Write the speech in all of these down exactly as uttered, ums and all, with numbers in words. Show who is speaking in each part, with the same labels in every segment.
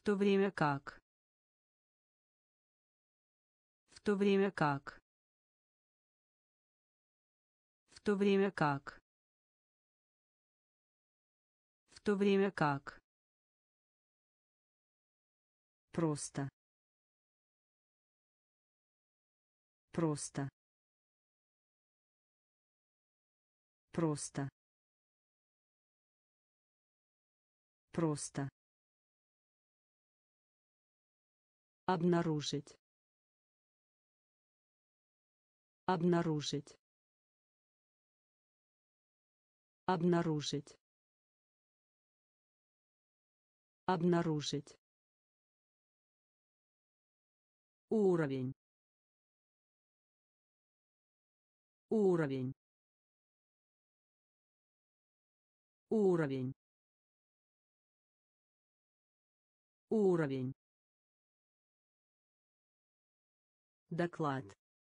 Speaker 1: то время как. В то время как. В то время как. В то время как. Просто. Просто. Просто. Просто. Обнаружить. Обнаружить. Обнаружить. Обнаружить. Уровень. Уровень. Уровень. Уровень. Доклад.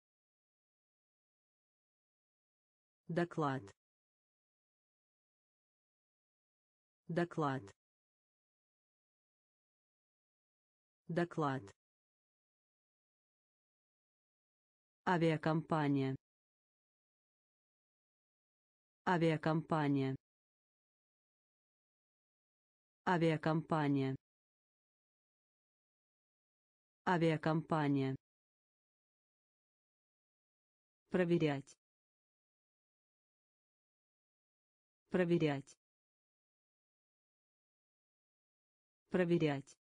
Speaker 1: Доклад. Доклад. Доклад. Авиакомпания. Авиакомпания. Авиакомпания. Авиакомпания. Проверять. Проверять. Проверять.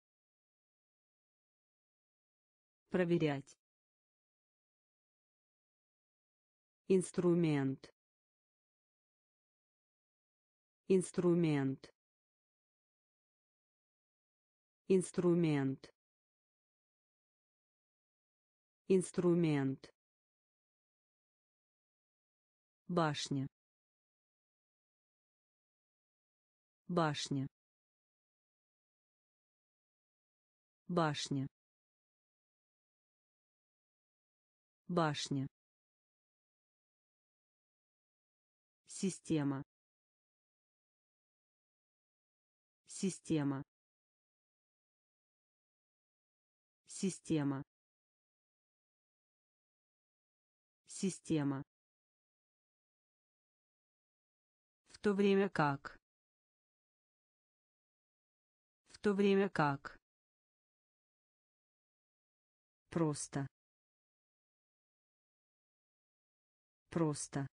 Speaker 1: Проверять. Инструмент. Инструмент. Инструмент. Инструмент. Башня. Башня. Башня. Башня. Система. Система. Система. Система. В то время как. В то время как. Просто. Просто.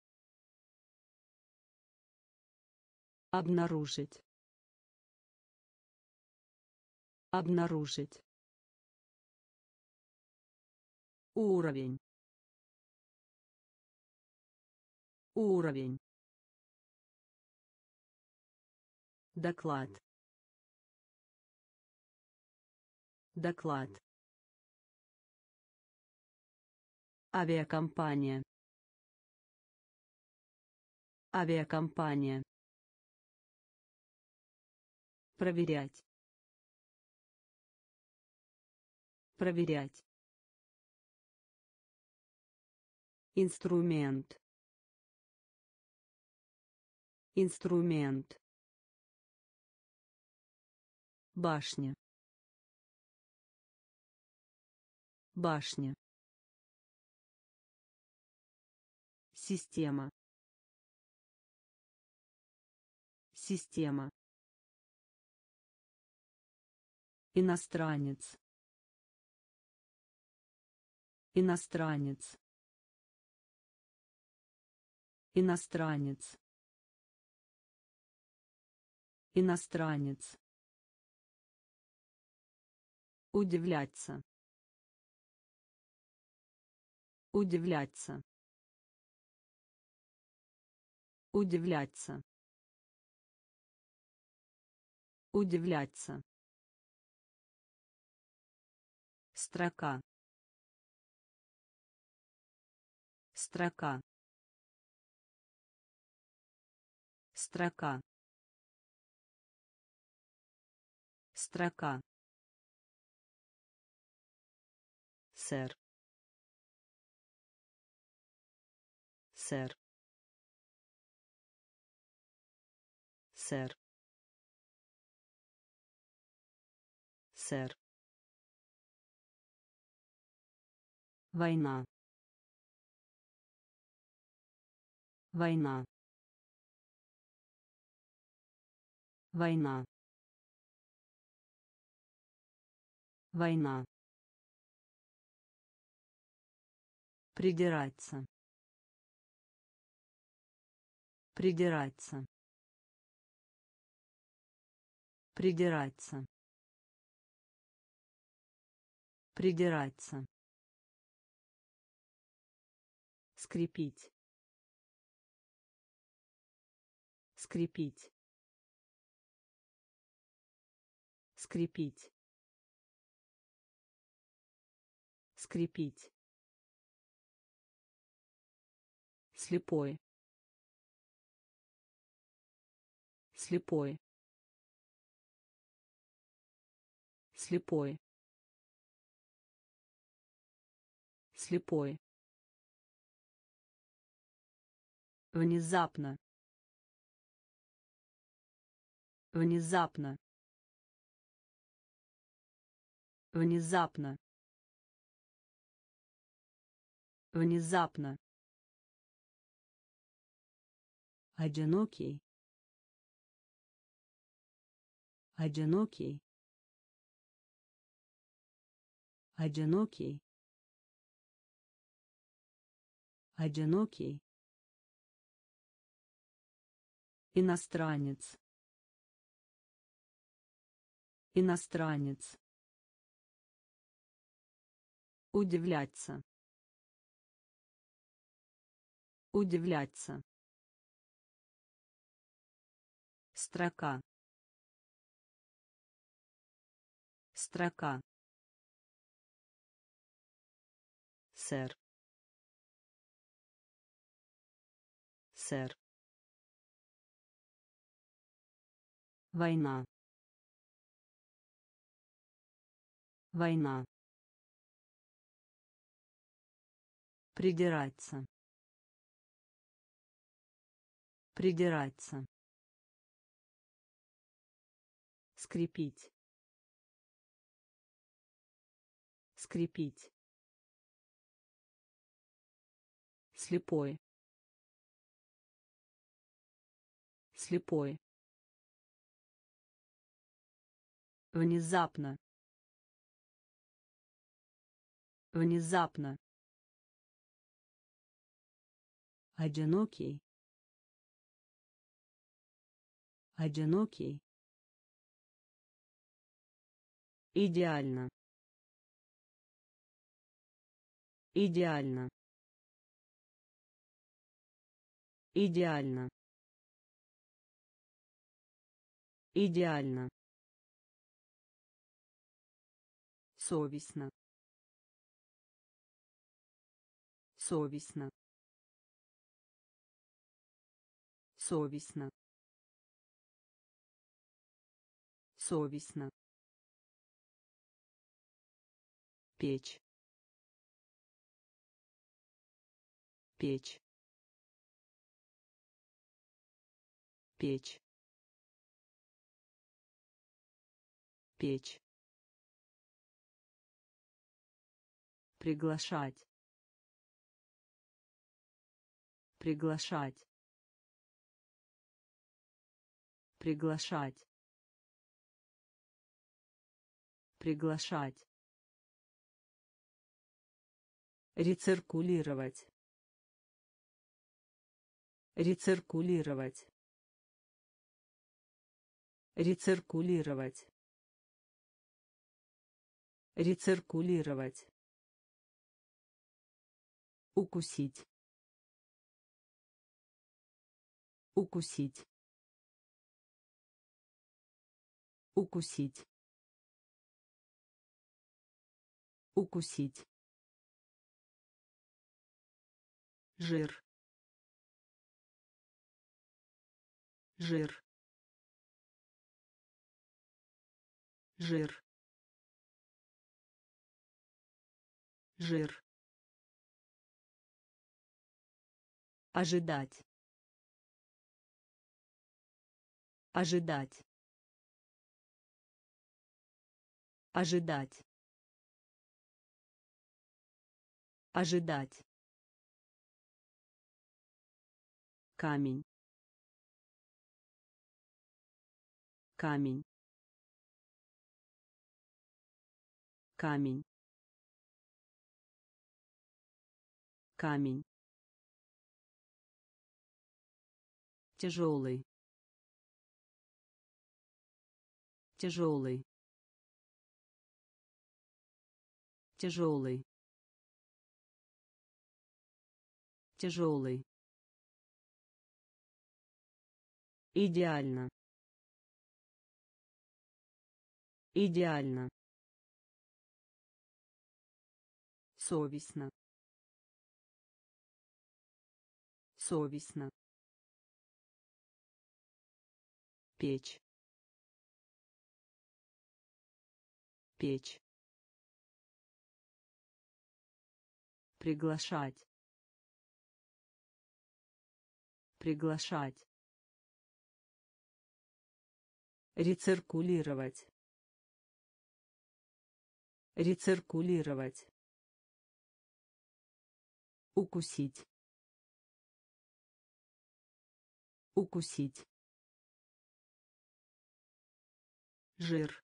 Speaker 1: Обнаружить. Обнаружить. Уровень. Уровень. Доклад. Доклад. Авиакомпания. Авиакомпания. Проверять. Проверять. Инструмент. Инструмент. Башня. Башня. Система. Система. Иностранец. Иностранец. Иностранец. Иностранец. Удивляться. Удивляться. Удивляться. Удивляться. Строка. Строка. Строка. Строка. Сэр. Сэр. Сэр. сэр, война, война, война, война, придираться, придираться, придираться, придираться, скрепить, скрепить, скрепить, скрепить, слепой, слепой, слепой, слепой, внезапно, внезапно, внезапно, внезапно, одинокий, одинокий, одинокий, одинокий, иностранец, иностранец, удивляться, удивляться, строка, строка, сэр, сэр, война, война, придираться, придираться, скрепить, скрепить, слепой, слепой, внезапно, внезапно, одинокий, одинокий, идеально, идеально, идеально, идеально, совестно, совестно, совестно, совестно, печь, печь, печь, печь, приглашать, приглашать, приглашать, приглашать, рециркулировать, рециркулировать, рециркулировать, рециркулировать, укусить, укусить, укусить, укусить, жир, жир, жир, жир, ожидать, ожидать, Ожидать. Ожидать. Камень. Камень. Камень. Камень. Тяжелый. Тяжелый. Тяжелый. Тяжелый. Идеально. Идеально. Совестно. Совестно. Печь. Печь. Приглашать. Приглашать. Рециркулировать. Рециркулировать. Укусить. Укусить. Жир.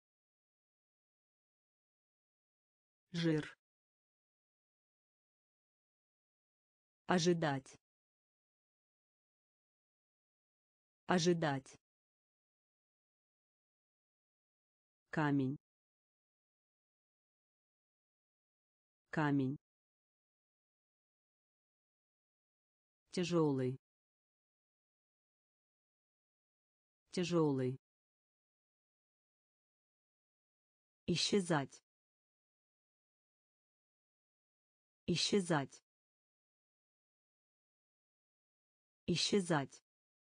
Speaker 1: Жир. Ожидать. Ожидать. Камень. Камень. Тяжелый. Тяжелый. Исчезать. Исчезать. Исчезать.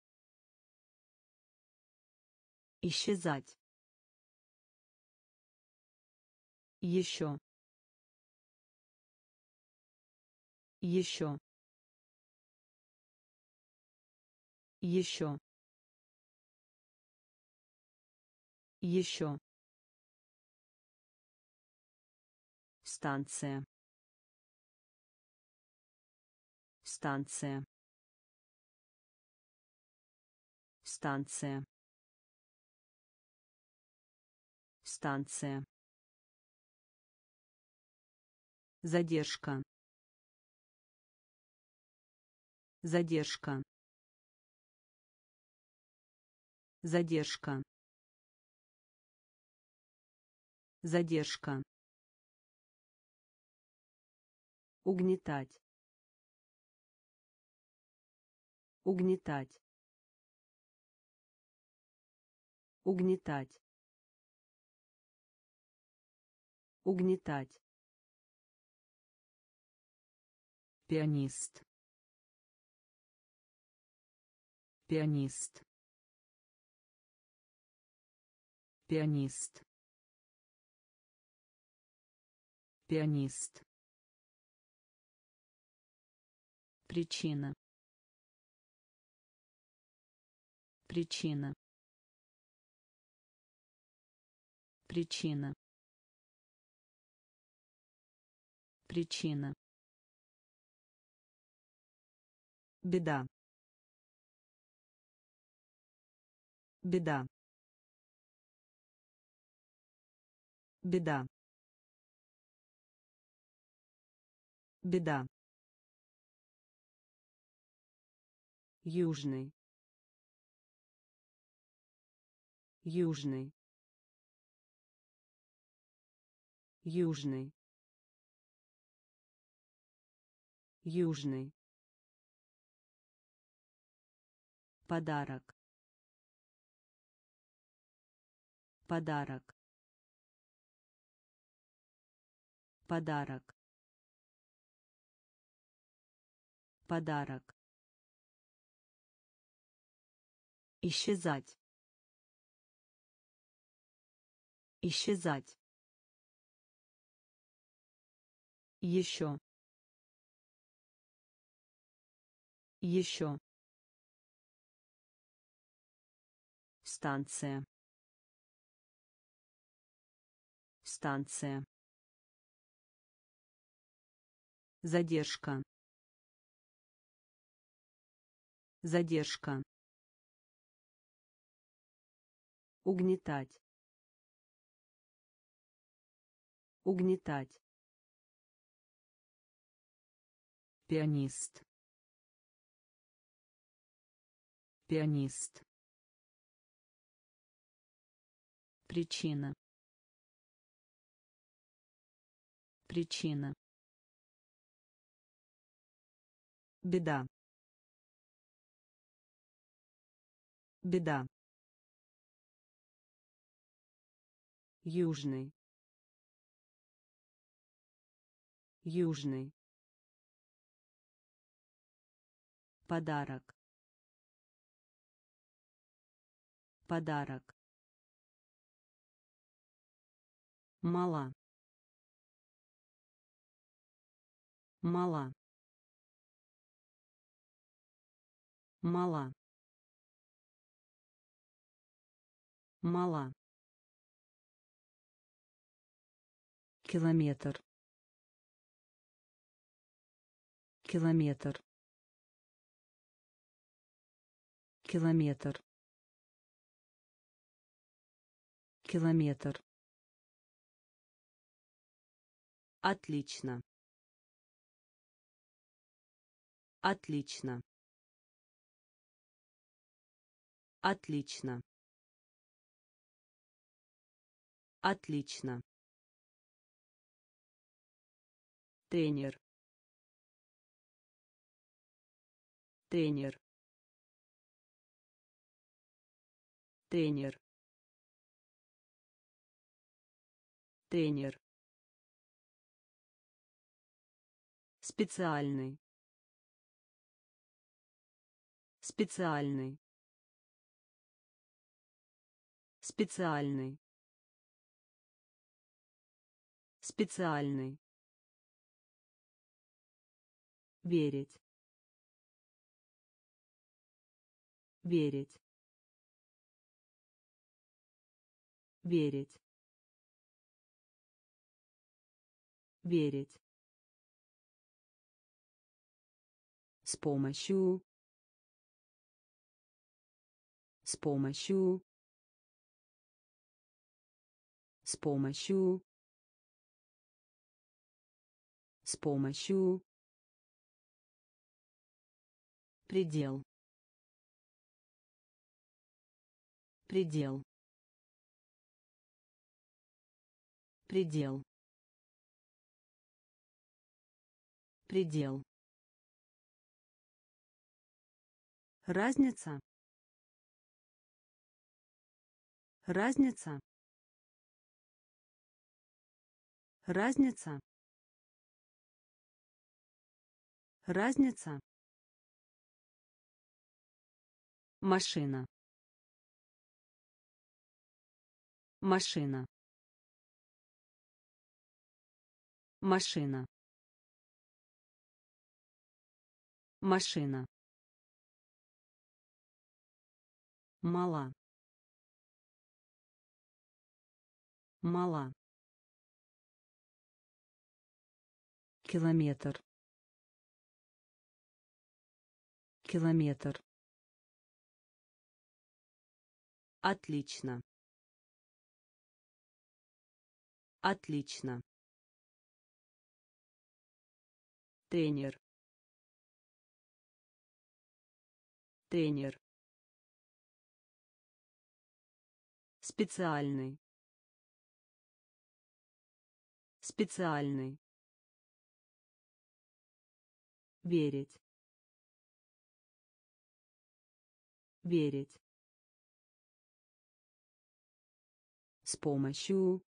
Speaker 1: Исчезать. Еще. Еще. Еще. Еще. Станция. Станция. Станция. Станция. Задержка. Задержка. Задержка. Задержка. Угнетать. Угнетать. Угнетать. Угнетать. Пианист. Пианист. Пианист. Пианист. Причина. Причина. Причина. Причина. Беда. Беда. Беда. Беда. Южный. Южный. Южный. Южный. Подарок. Подарок. Подарок. Подарок. Исчезать. Исчезать. Еще. Еще. Станция. станция, задержка, задержка, угнетать, угнетать, пианист, пианист, причина, причина, беда, беда, южный, южный, подарок, подарок, мала, мала, мала, мала, километр, километр, километр, километр, отлично, отлично, отлично, отлично, тренер, тренер, тренер, тренер, специальный, специальный, специальный, специальный, верить, верить, верить, верить, с помощью, с помощью, с помощью, с помощью, предел, предел, предел, предел, разница, разница, разница, разница, машина, машина, машина, машина, мала, мала, километр, километр, отлично, отлично, тренер, тренер, специальный, специальный, верить, верить, с помощью,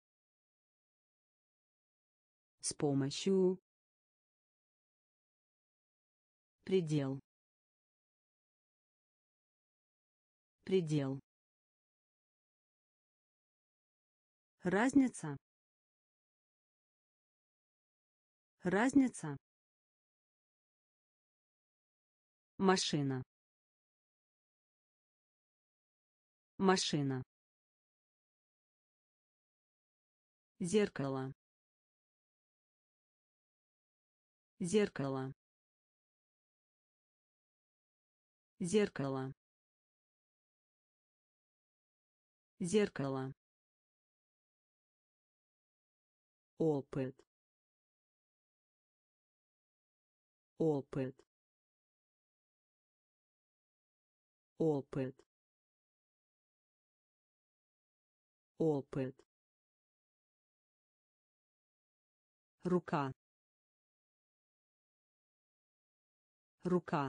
Speaker 1: с помощью, предел, предел, разница, разница, машина, машина, Зеркало. Зеркало. Зеркало. Зеркало. Опыт. Опыт. Опыт. Опыт. Рука. Рука.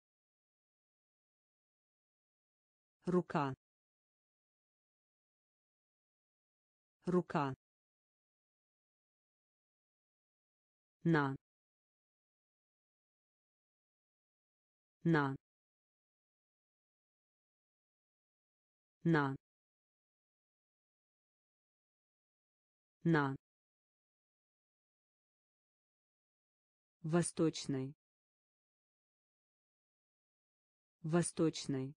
Speaker 1: Рука. Рука. На. На. На. На. Восточный. Восточный.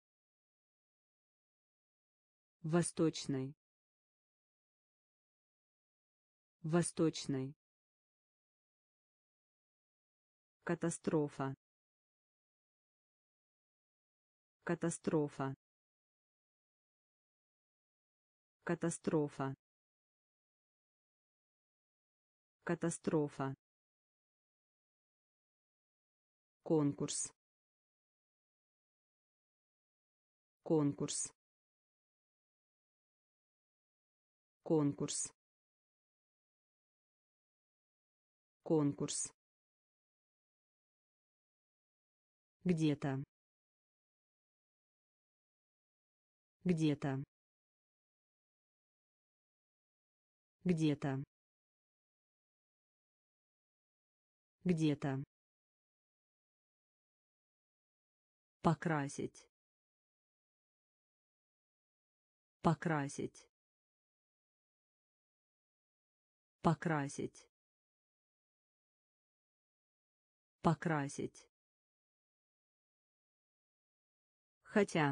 Speaker 1: Восточный. Восточный. Катастрофа. Катастрофа. Катастрофа. Катастрофа. Конкурс. Конкурс. Конкурс. Конкурс. Где-то. Где-то. Где-то. Где-то. Покрасить. Покрасить. Покрасить. Покрасить. Хотя.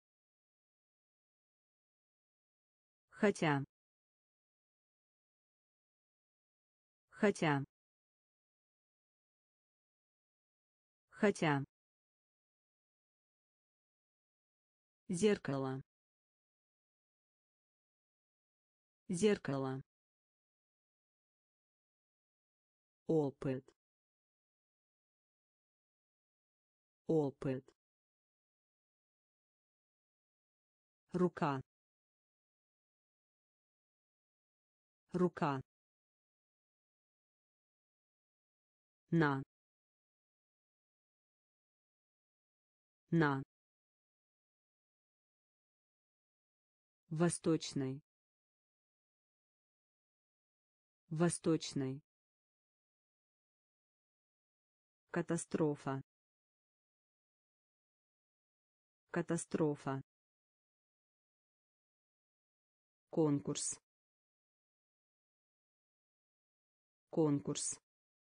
Speaker 1: Хотя. Хотя. Хотя. Зеркало. Зеркало. Опыт. Опыт. Рука. Рука. На. На. Восточный. Восточный. Катастрофа. Катастрофа. Конкурс. Конкурс.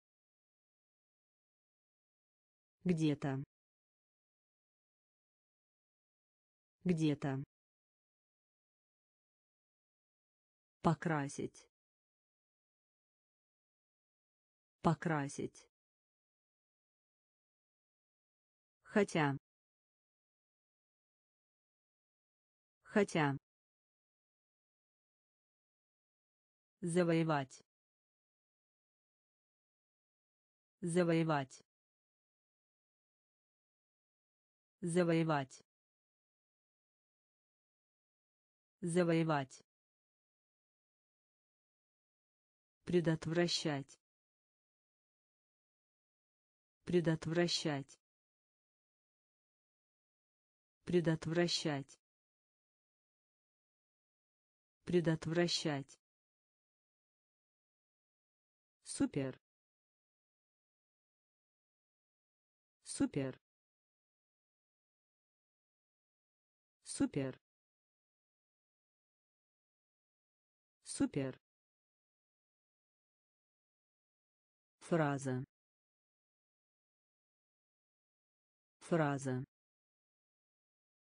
Speaker 1: Где-то. Где-то. Покрасить. Покрасить. Хотя. Хотя. Завоевать. Завоевать. Завоевать. Завоевать. Предотвращать. Предотвращать. Предотвращать. Предотвращать. Супер. Супер. Супер. Супер. Фраза. Фраза.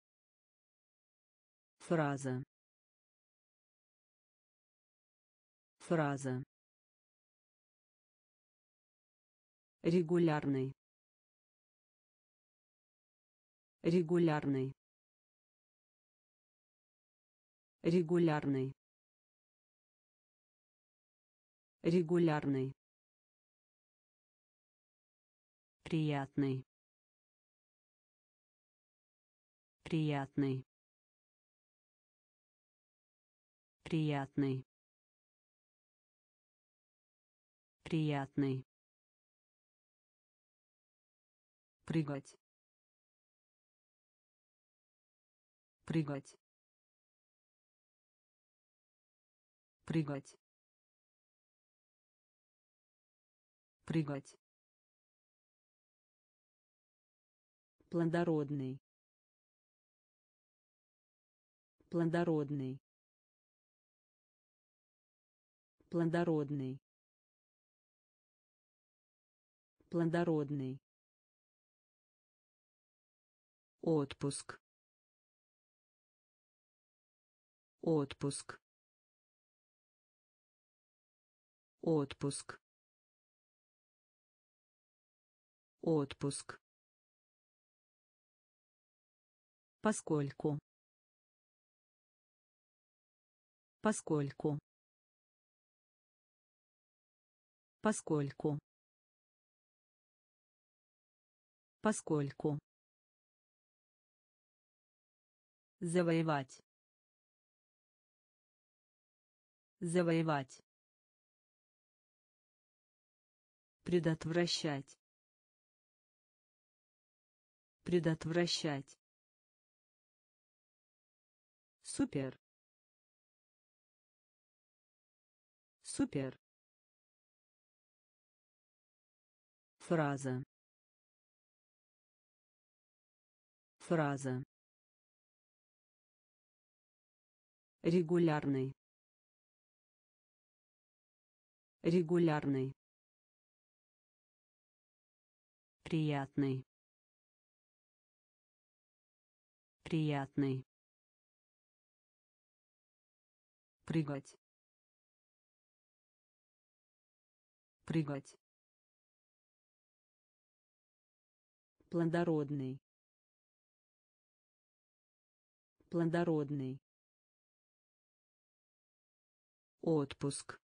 Speaker 1: Фраза. Фраза. Регулярный. Регулярный. Регулярный. Регулярный. Приятный. Приятный. Приятный. Приятный. Прыгать. Прыгать. Прыгать. Прыгать. Плодородный. Плодородный. Плодородный. Плодородный. Отпуск. Отпуск. Отпуск. Отпуск. Поскольку. Поскольку. Поскольку. Поскольку. Завоевать. Завоевать. Предотвращать. Предотвращать. Супер. Супер. Фраза. Фраза. Регулярный. Регулярный. Приятный. Приятный. Прыгать. Прыгать. Плодородный. Плодородный. Отпуск.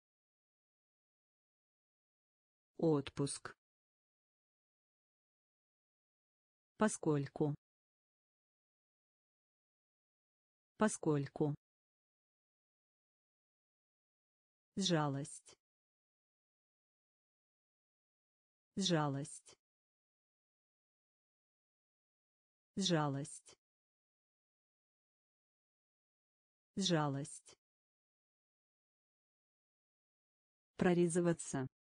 Speaker 1: Отпуск. Поскольку. Поскольку. Жалость. Жалость. Жалость. Жалость. Прорезываться.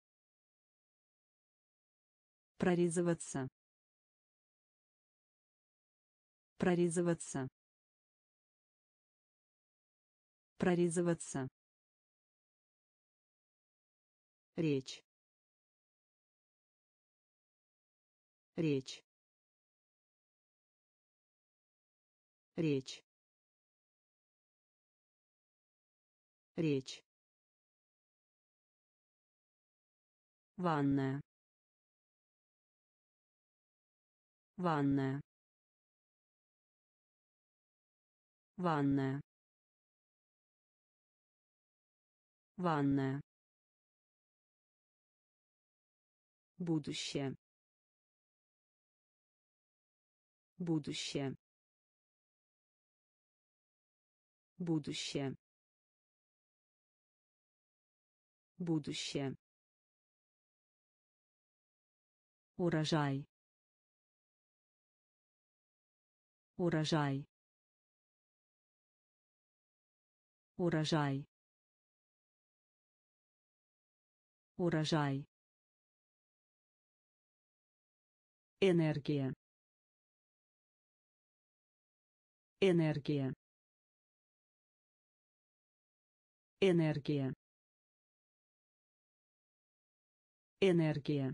Speaker 1: Прорезываться. Прорезываться. Прорезываться. Речь. Речь. Речь. Речь. Ванная. Ванная. Ванная. Ванная. Будущее. Будущее. Будущее. Будущее. Урожай. Урожай. Урожай. Урожай. Энергия. Энергия. Энергия. Энергия.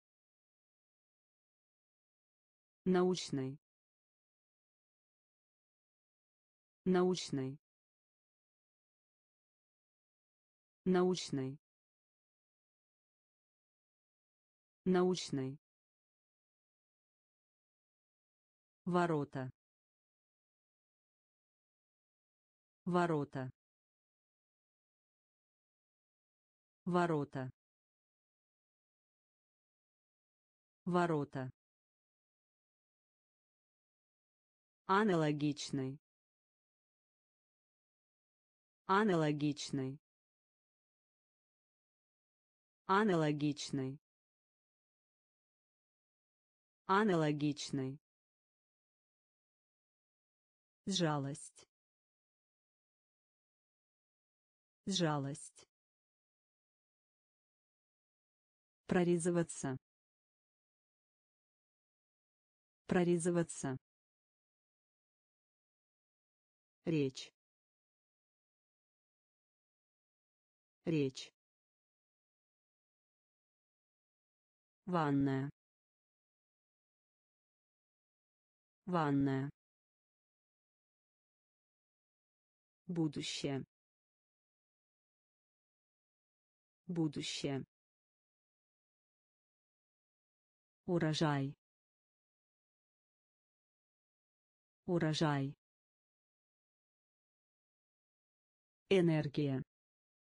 Speaker 1: Научный. Научный. научный, научный, ворота, ворота, ворота, ворота, аналогичный, аналогичный, аналогичный, аналогичный, жалость, жалость, прорезываться, прорезываться, речь, речь, ванная, ванная, будущее, будущее, урожай, урожай, энергия,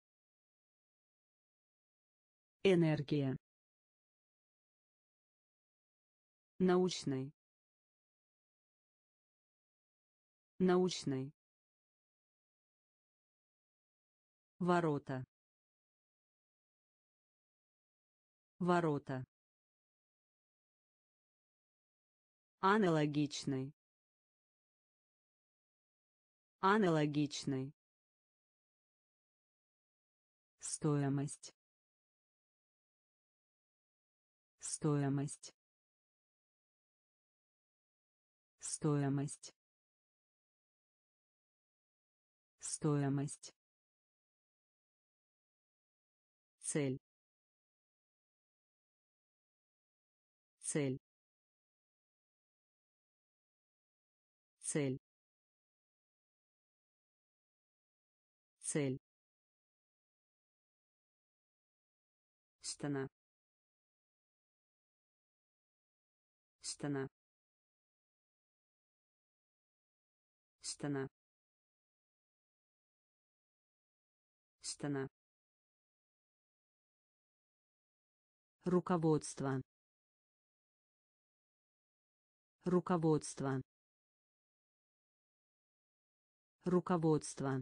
Speaker 1: энергия, научный, научный, ворота, ворота, аналогичный, аналогичный, стоимость, стоимость, стоимость, стоимость, цель, цель, цель, цель, стена, стена, стена, стена, руководство, руководство, руководство,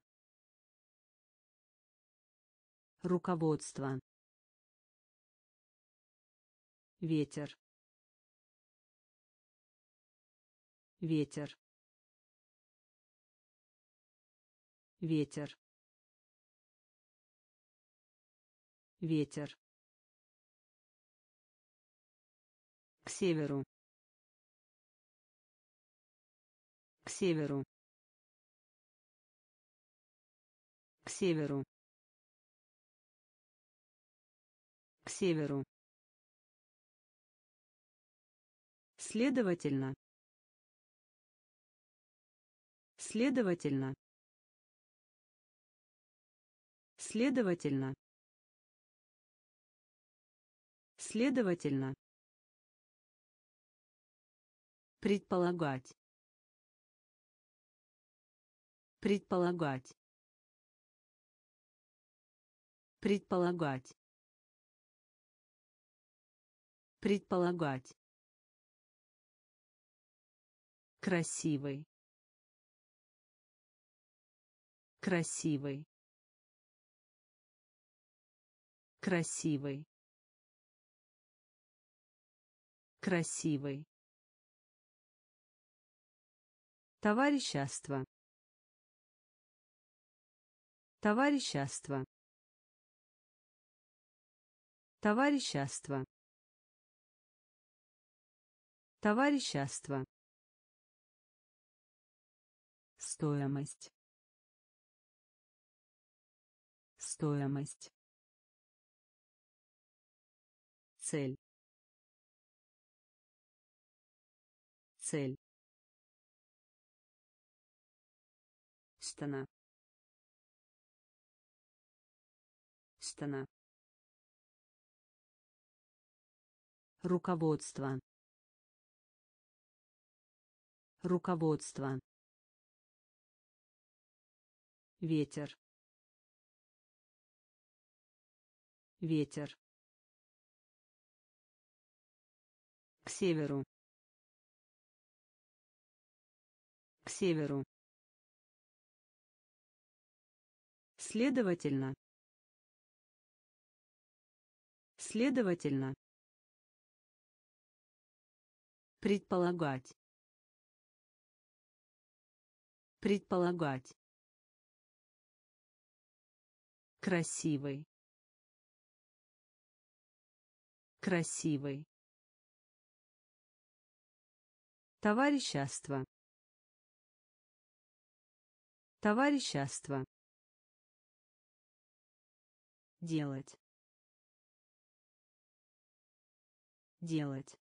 Speaker 1: руководство, ветер, ветер, ветер, ветер, к северу, к северу, к северу, к северу, следовательно, следовательно, следовательно, следовательно, предполагать, предполагать, предполагать, предполагать, красивый, красивый, красивый, красивый, товарищество, товарищество, товарищество, товарищество, стоимость, стоимость, цель, цель, стена, Аштана. Руководство. Руководство. Ветер. Ветер. К северу. К северу. Следовательно. Следовательно. Предполагать. Предполагать. Красивый. Красивый. Товарищество. Товарищество. Делать. Делать.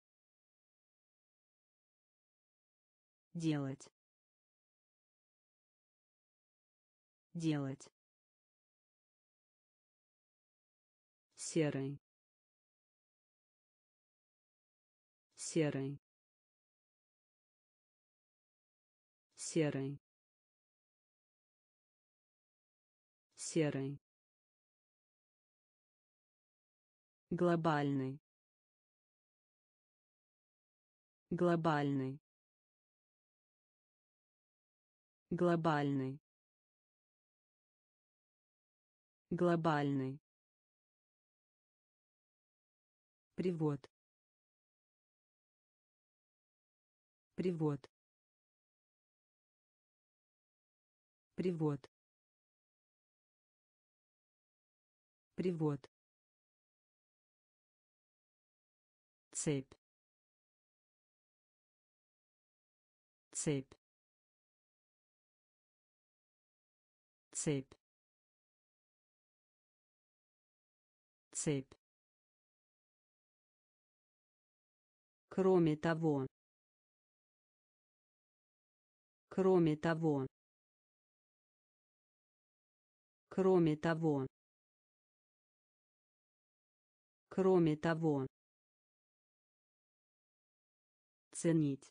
Speaker 1: Делать. Делать. Серый. Серый. Серый. Серый. Глобальный. Глобальный. Глобальный. Глобальный. Привод. Привод. Привод. Привод. Цепь. Цепь. Цепь. Цепь. Кроме того. Кроме того. Кроме того. Кроме того. Ценить.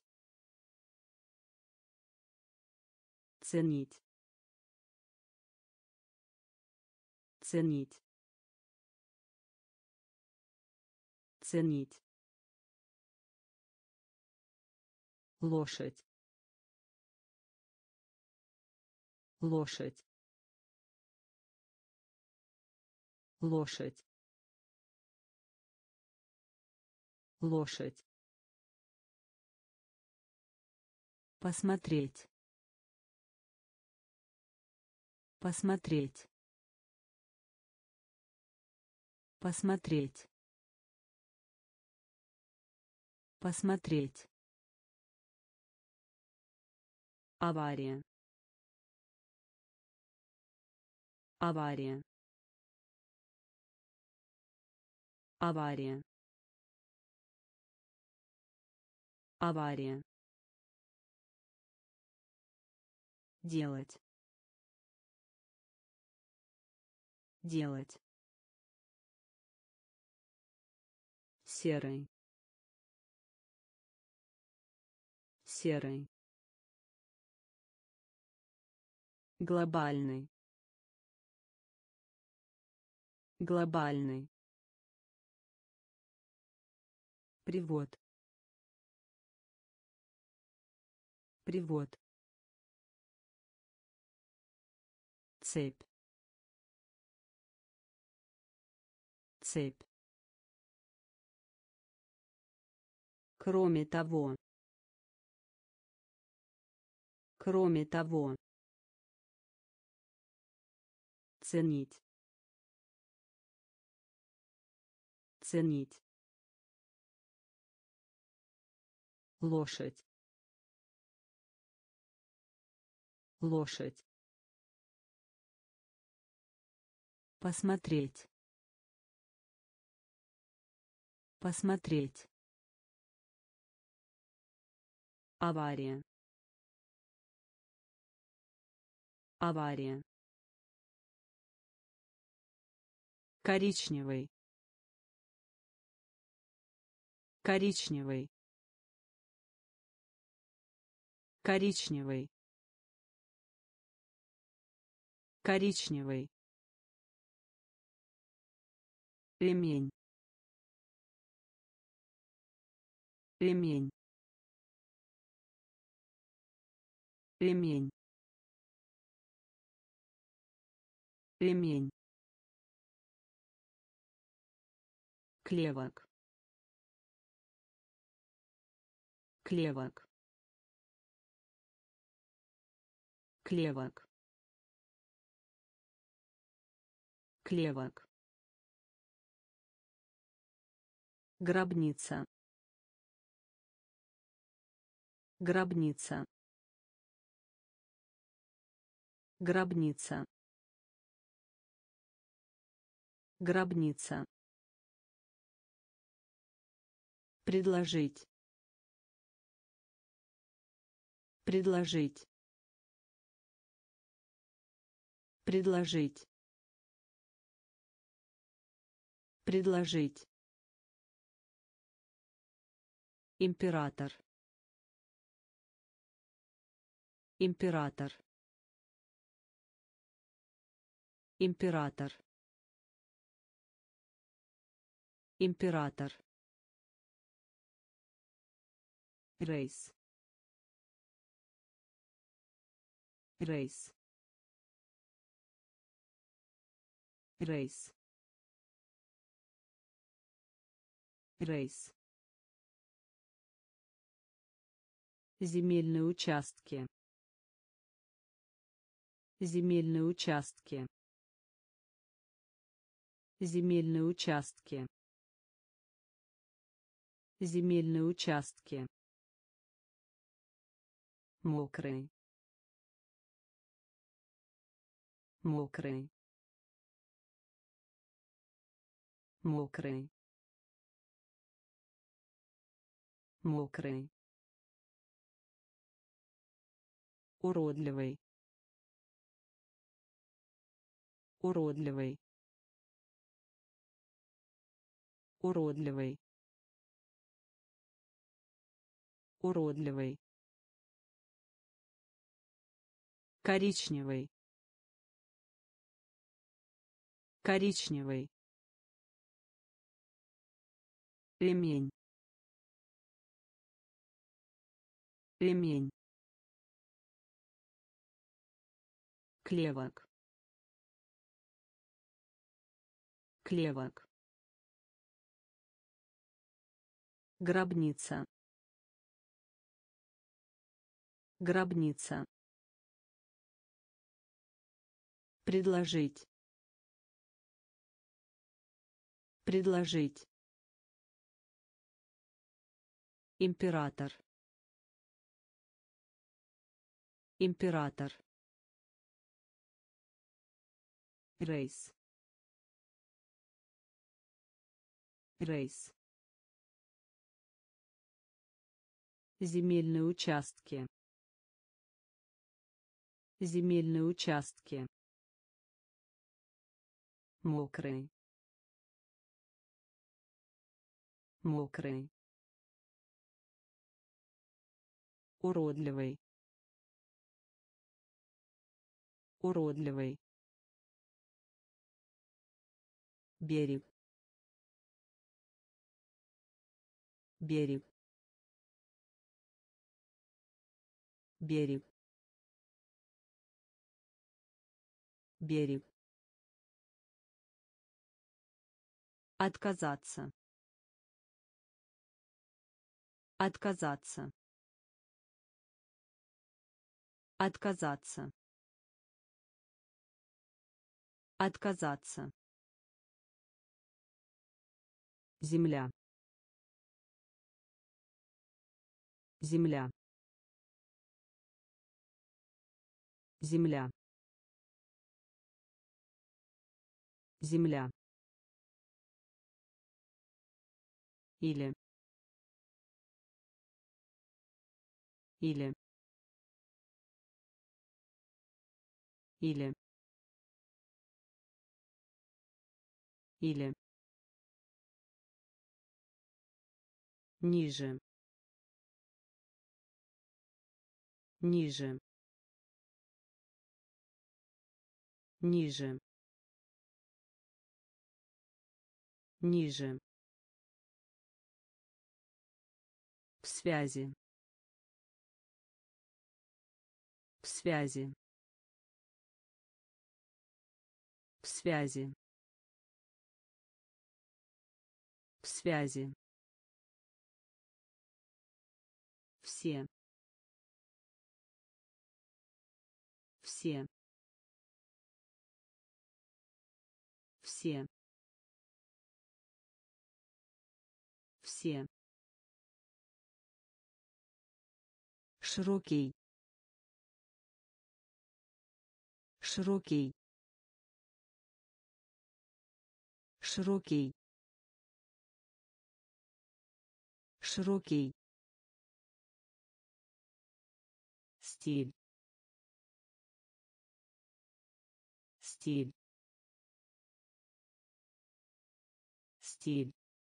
Speaker 1: Ценить. Ценить. Ценить. Лошадь. Лошадь. Лошадь. Лошадь. Посмотреть. Посмотреть. Посмотреть. Посмотреть. Авария. Авария. Авария. Авария. Делать. Делать. Серый. Серый. Глобальный. Глобальный. Привод. Привод. Цепь. Цепь. Кроме того. Кроме того. Ценить. Ценить. Лошадь. Лошадь. Посмотреть. Посмотреть. Авария. Авария. коричневый, коричневый, коричневый, коричневый, ремень, ремень, ремень, ремень, клевок, клевок, клевок, клевок, гробница, гробница, гробница, гробница, предложить, предложить, предложить, предложить, император, император, император, император, рейс, рейс, рейс, рейс, земельные участки, земельные участки, земельные участки, земельные участки, мокрый, мокрый, мокрый, мокрый, уродливый, уродливый, уродливый, уродливый, коричневый, коричневый, ремень, ремень, клевок, клевок, гробница, гробница, предложить, предложить, император, император, рейс, рейс, земельные участки, земельные участки, мокрый, мокрый, уродливый, уродливый, берег, берег, берег, берег, отказаться, отказаться, отказаться, отказаться, земля, земля, земля, земля, или, или, или, или ниже ниже ниже ниже в связи в связи в связи в связи все все все все широкий широкий широкий широкий стиль стиль стиль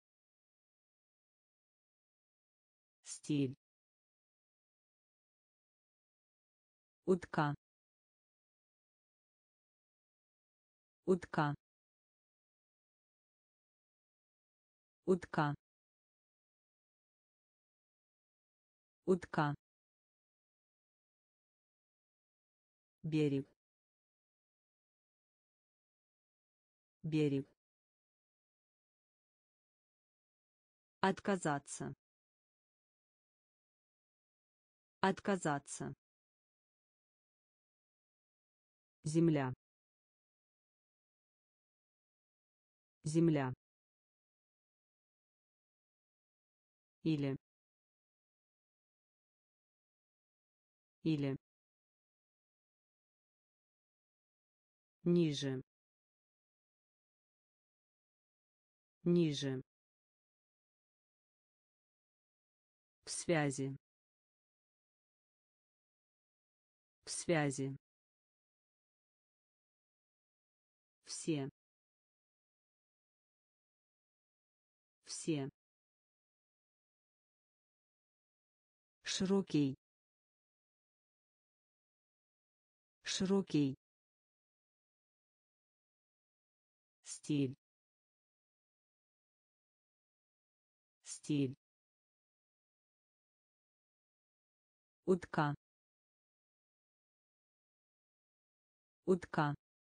Speaker 1: стиль утка утка утка утка берег берег отказаться отказаться земля земля или или ниже ниже в связи в связи все все широкий широкий стиль стиль утка утка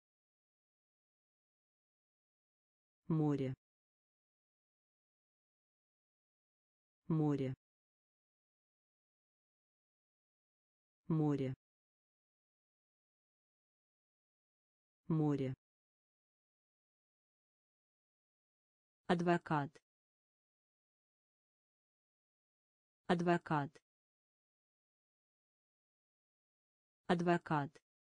Speaker 1: море море море море адвокат адвокат адвокат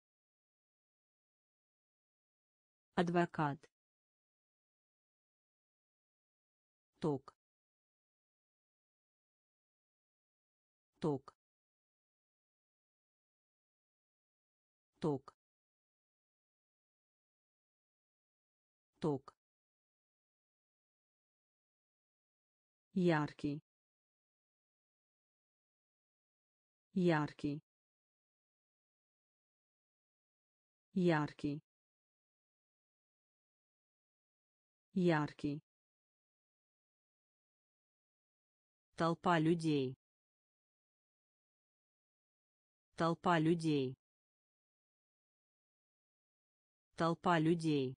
Speaker 1: адвокат ток ток ток ток яркий яркий яркий яркий толпа людей толпа людей толпа людей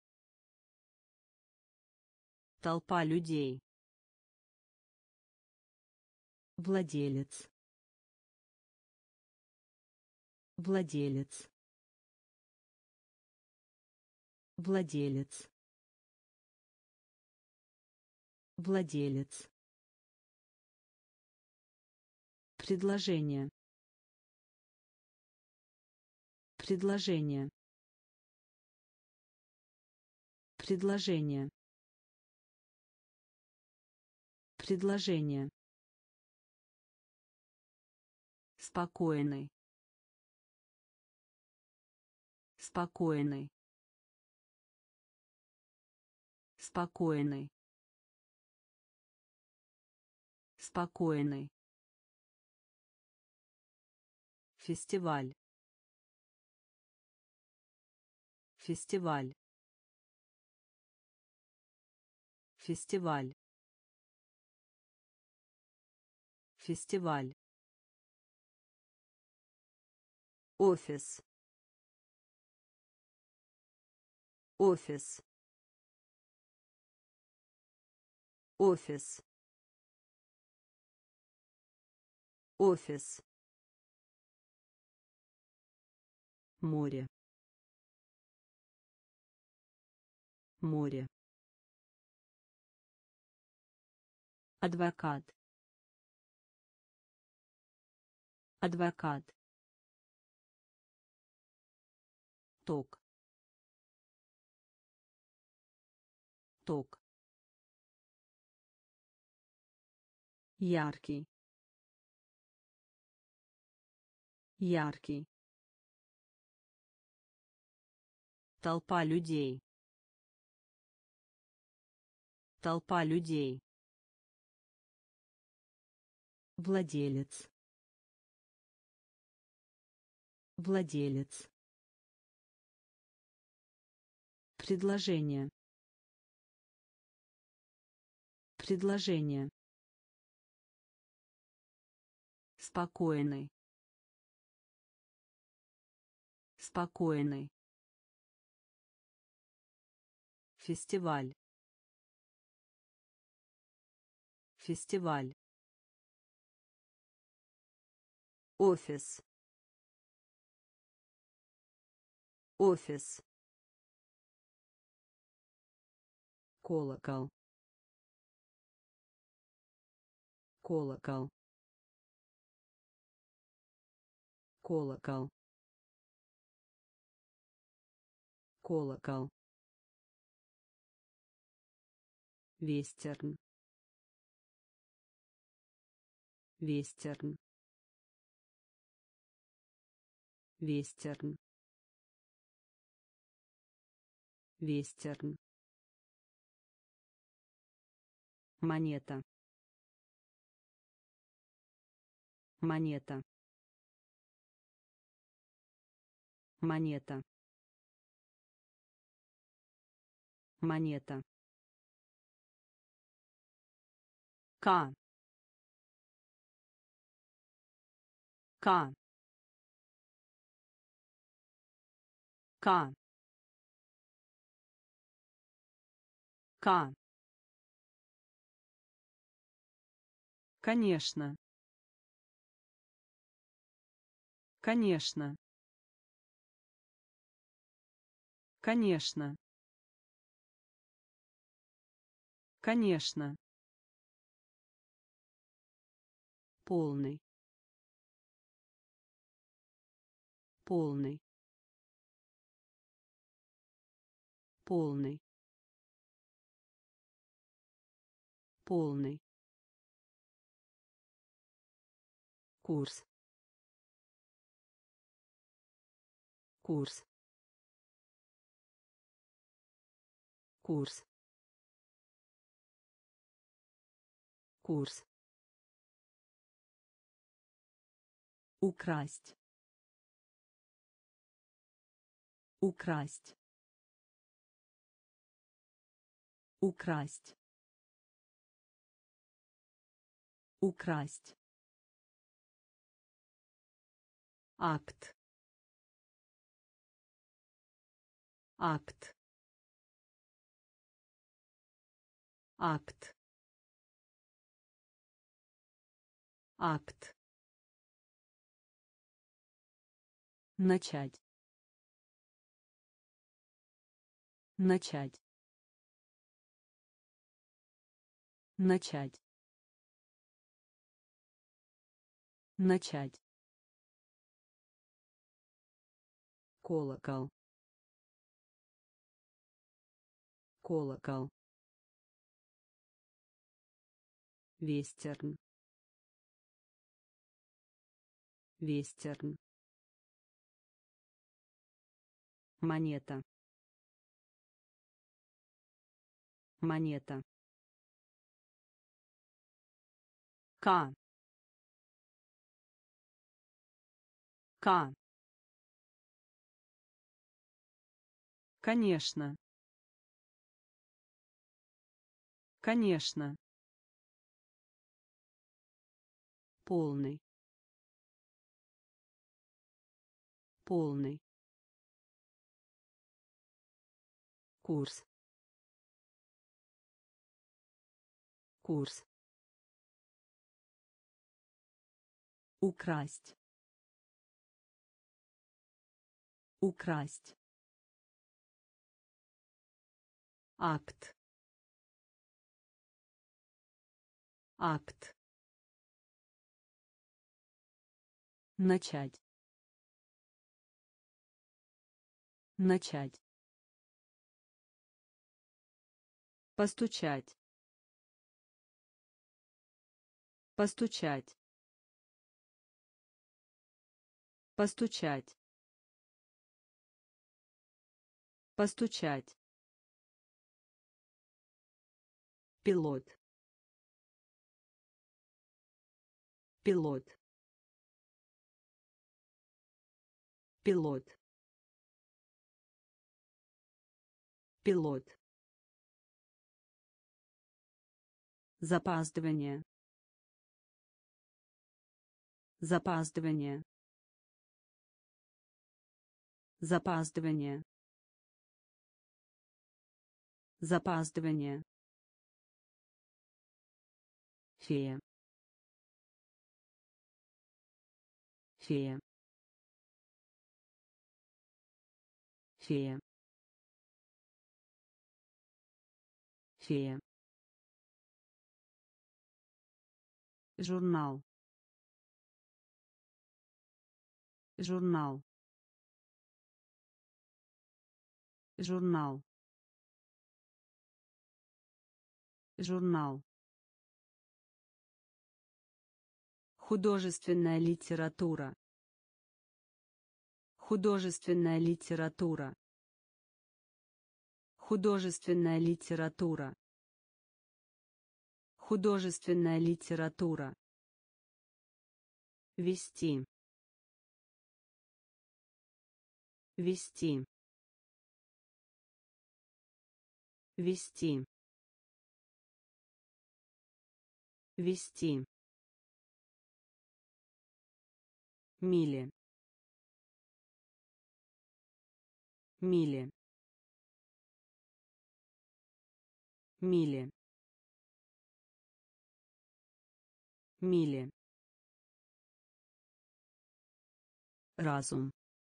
Speaker 1: толпа людей владелец владелец владелец владелец предложение предложение предложение предложение спокойный спокойный Спокойный. Спокойный. Фестиваль. Фестиваль. Фестиваль. Фестиваль. Офис. Офис. Офис. Офис. Море. Море. Адвокат. Адвокат. Ток. Ток. Яркий. Яркий. Толпа людей. Толпа людей. Владелец. Владелец. Предложение. Предложение. Спокойный. Спокойный. Фестиваль. Фестиваль. Офис. Офис. Колокол. Колокол. Колокол. Колокол. Вестерн. Вестерн. Вестерн. Вестерн. Монета. Монета. Монета. Монета. К. К. К. К. Конечно. Конечно. Конечно. Конечно. Полный. Полный. Полный. Полный. Курс. Курс. Курс. Курс. Украсть. Украсть. Украсть. Украсть. Акт. Акт. Акт. Акт. Начать. Начать. Начать. Начать. Колокол. Колокол. Вестерн. Вестерн. Монета. монета, К, К, конечно, конечно, полный, полный, курс, курс, украсть, украсть, акт, акт, начать, начать, постучать, постучать, постучать, постучать, пилот, пилот, пилот, пилот, запаздывание, запаздывание, запаздывание, запаздывание, фея, фея, фея, фея, журнал, журнал, журнал, журнал, художественная литература, художественная литература, художественная литература, художественная литература, вести, вести, вести, вести, мили, мили, мили, мили, разум,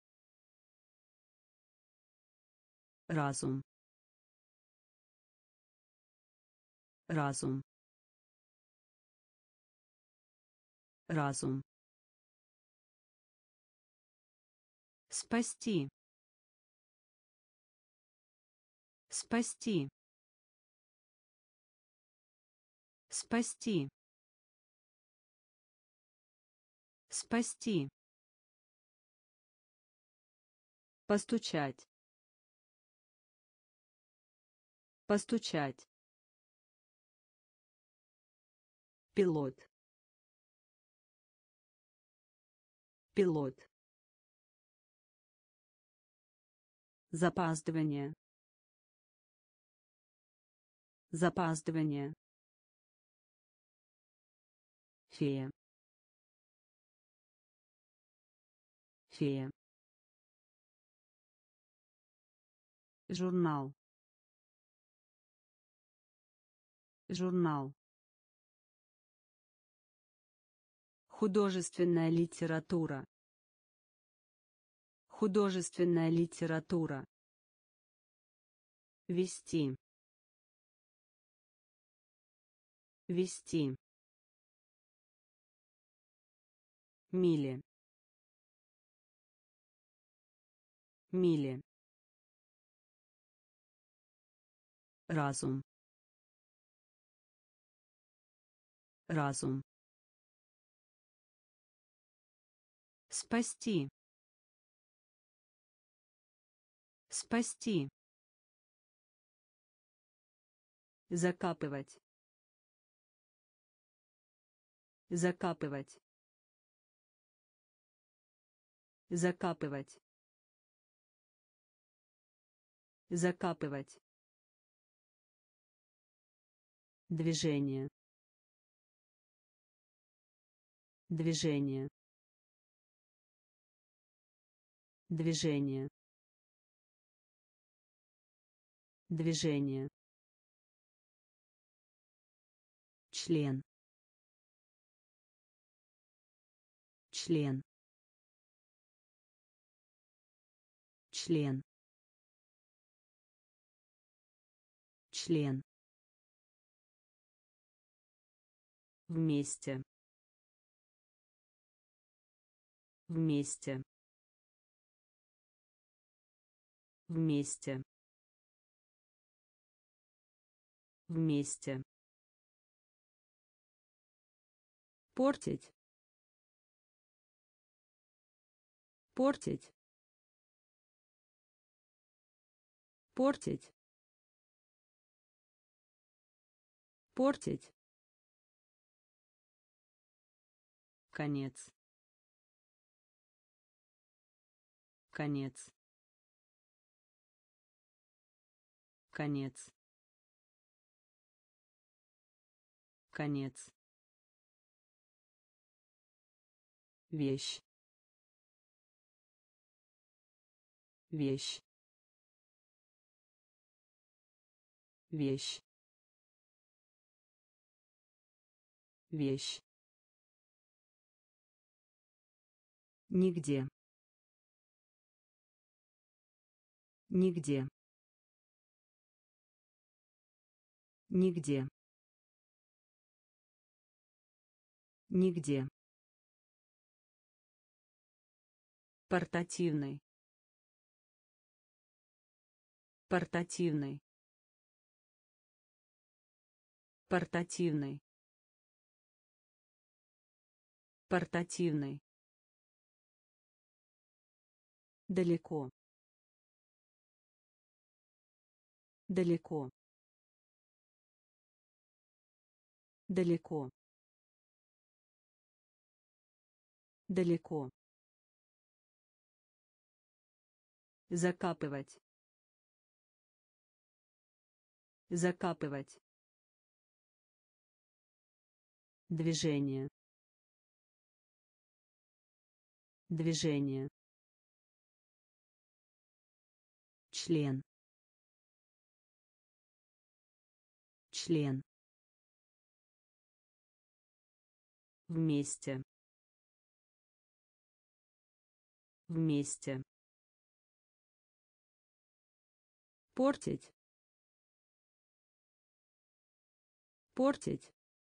Speaker 1: разум, разум, разум, спасти, спасти, спасти, спасти, постучать, постучать, пилот, пилот, запаздывание, запаздывание, фея, фея, журнал, журнал, художественная литература, художественная литература, вести, вести, мили, мили, разум, разум, спасти, спасти, закапывать, закапывать, закапывать, закапывать, движение, движение, движение, движение, член, член, член, член, вместе, вместе, вместе, вместе, портить, портить, портить, портить, конец, конец, конец, конец, вещь, вещь, вещь, вещь, нигде, нигде, нигде, нигде, портативный, портативный, портативный, портативный, далеко, далеко, далеко, далеко, закапывать, закапывать, движение, движение, член, член, вместе, вместе, портить, портить,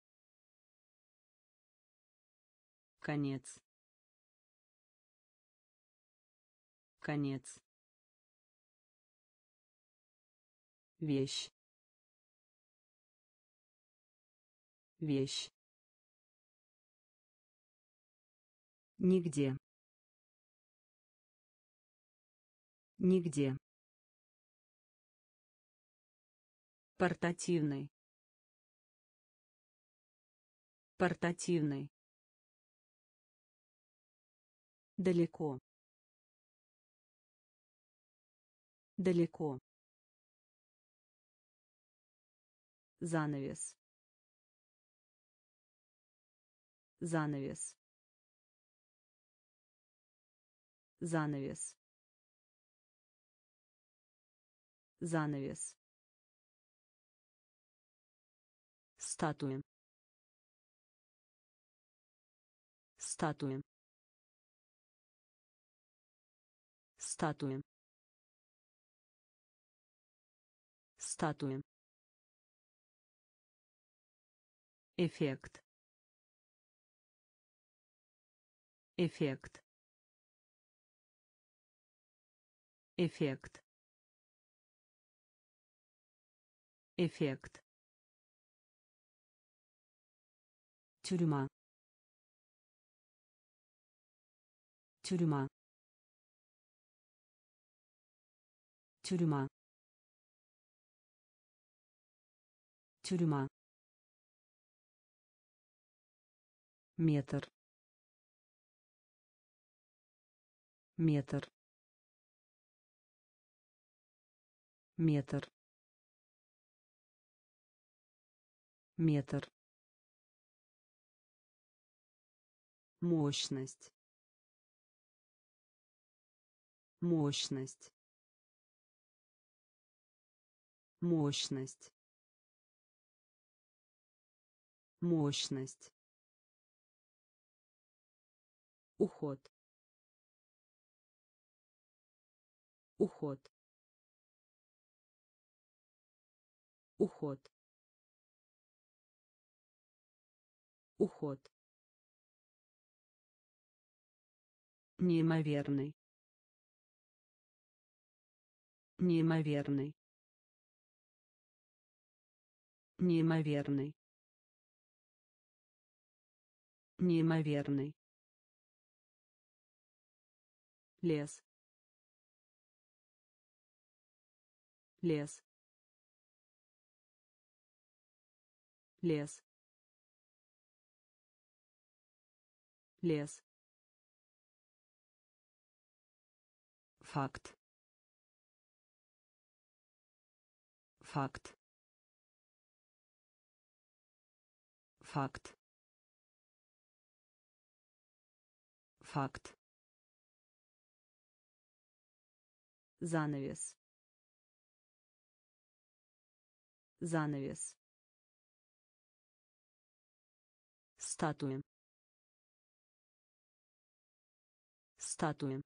Speaker 1: конец, конец, вещь, вещь, нигде, нигде, портативный, портативный, далеко, далеко, занавес, занавес, занавес, занавес, статуя, статуя, статуя, статуя, эффект, эффект, эффект, эффект, тюрьма, тюрьма, тюрьма, тюрьма, метр, метр, метр, метр, мощность, мощность, мощность, мощность, уход, уход, уход, уход, неимоверный, неимоверный, неимоверный, неимоверный, лес, лес, лес, лес, факт, факт, факт, факт, занавес, занавес, статуя, статуя,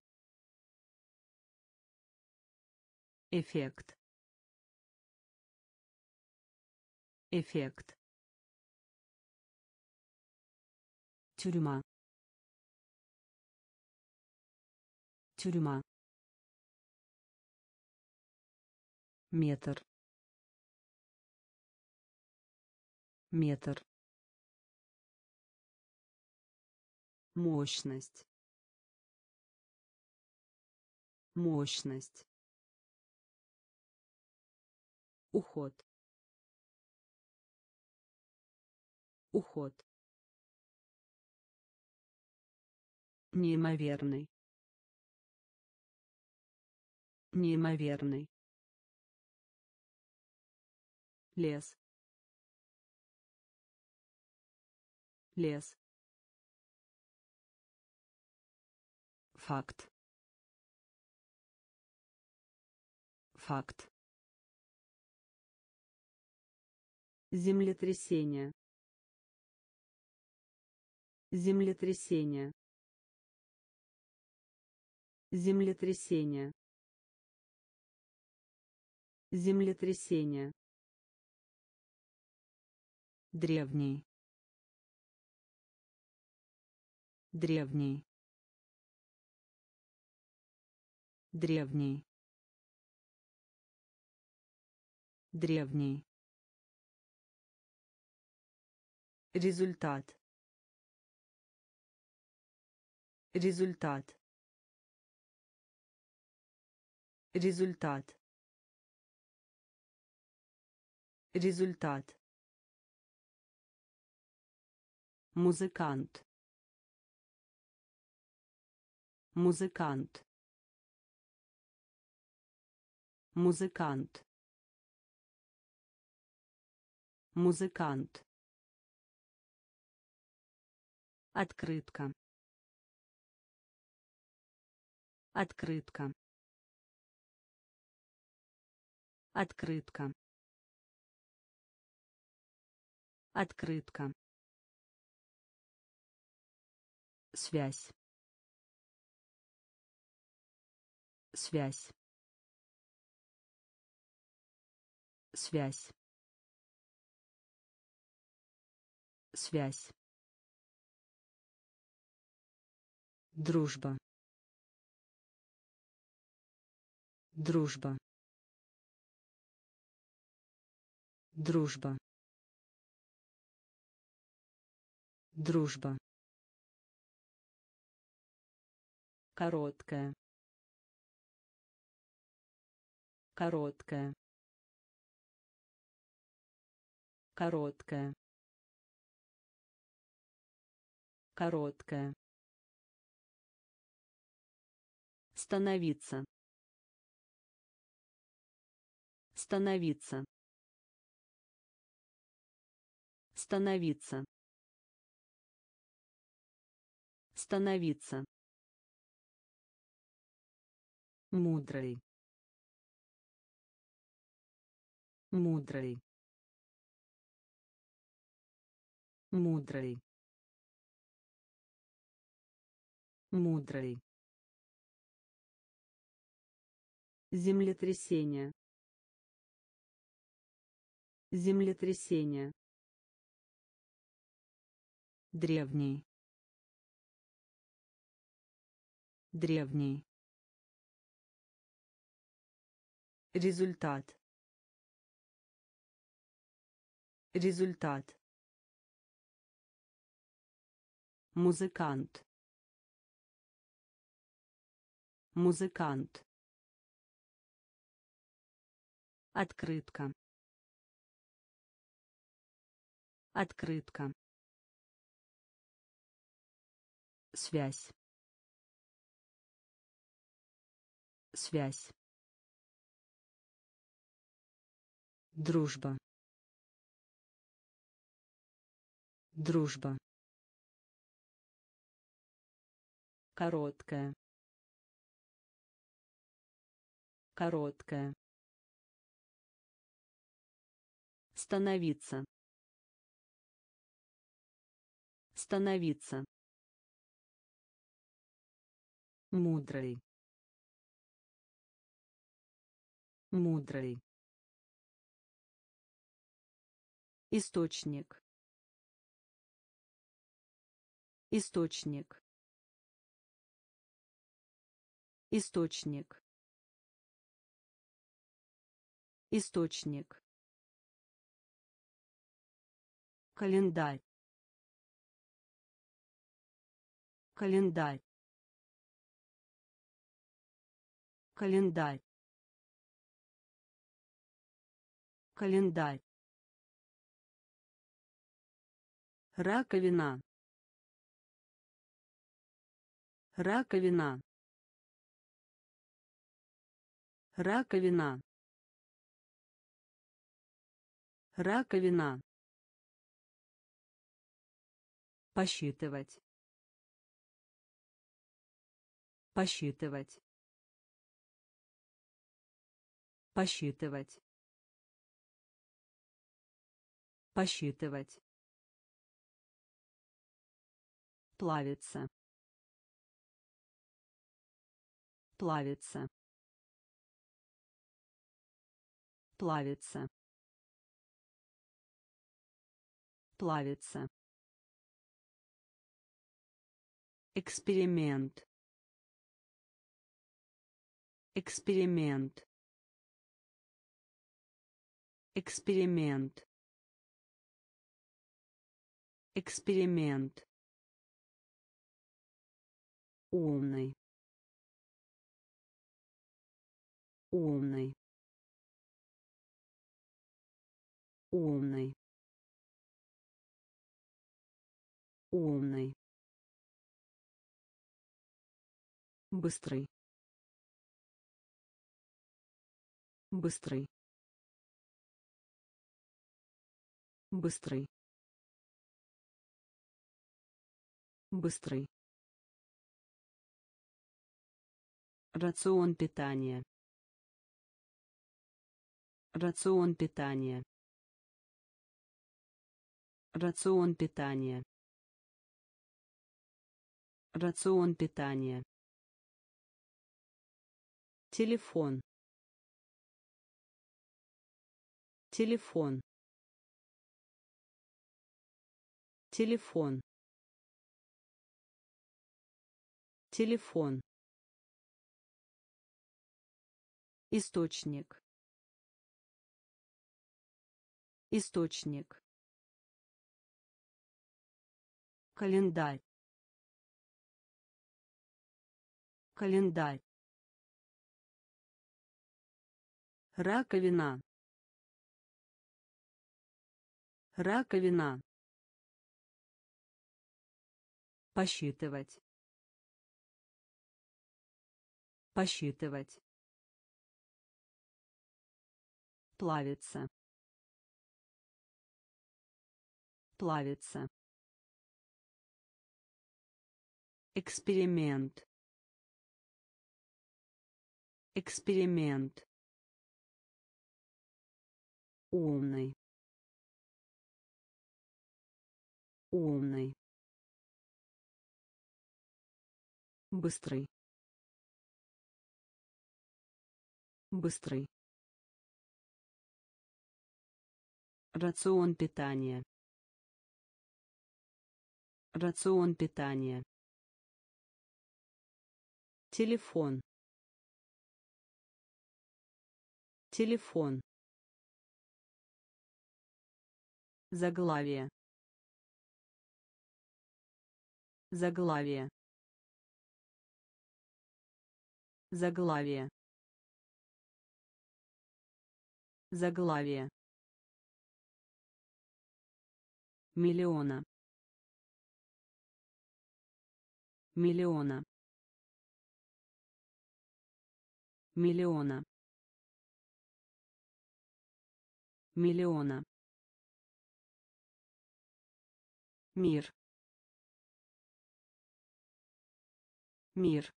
Speaker 1: эффект, эффект, тюрьма, тюрьма, метр, метр, мощность, мощность, уход, уход, неимоверный, неимоверный, лес, лес, факт, факт, землетрясение, землетрясение, землетрясение, землетрясение, древний, древний, древний, древний, результат, результат, результат, результат, музыкант, музыкант, музыкант, музыкант, открытка, открытка, открытка, открытка, связь, связь, связь, связь, дружба, дружба, дружба, дружба, короткая, короткая, короткая, короткая, становиться, становиться, становиться, становиться, мудрый, мудрый, мудрый, мудрый, землетрясение, землетрясение, древний, древний, результат, результат, музыкант, музыкант, открытка, открытка, связь, связь, дружба, дружба, короткая, короткая, становиться, становиться, мудрый, мудрый, источник, источник, источник, источник, календарь, календарь, календарь, календарь, раковина, раковина, раковина, раковина, посчитывать, посчитывать, посчитывать, посчитывать, плавиться, плавиться, плавиться, плавиться, эксперимент, эксперимент, эксперимент, эксперимент, умный, умный, умный, умный, быстрый, быстрый, быстрый, быстрый, рацион питания, рацион питания, рацион питания, рацион питания, телефон, телефон, телефон, телефон, источник, источник, календарь, календарь, раковина, Раковина. Посчитывать. Посчитывать. Плавиться. Плавиться. Эксперимент. Эксперимент. Умный. Умный. Быстрый. Быстрый. Рацион питания. Рацион питания. Телефон. Телефон. Заглавие. Заглавие. Заглавие. Заглавие. Миллиона. Миллиона. Миллиона. Миллиона. Мир. Мир.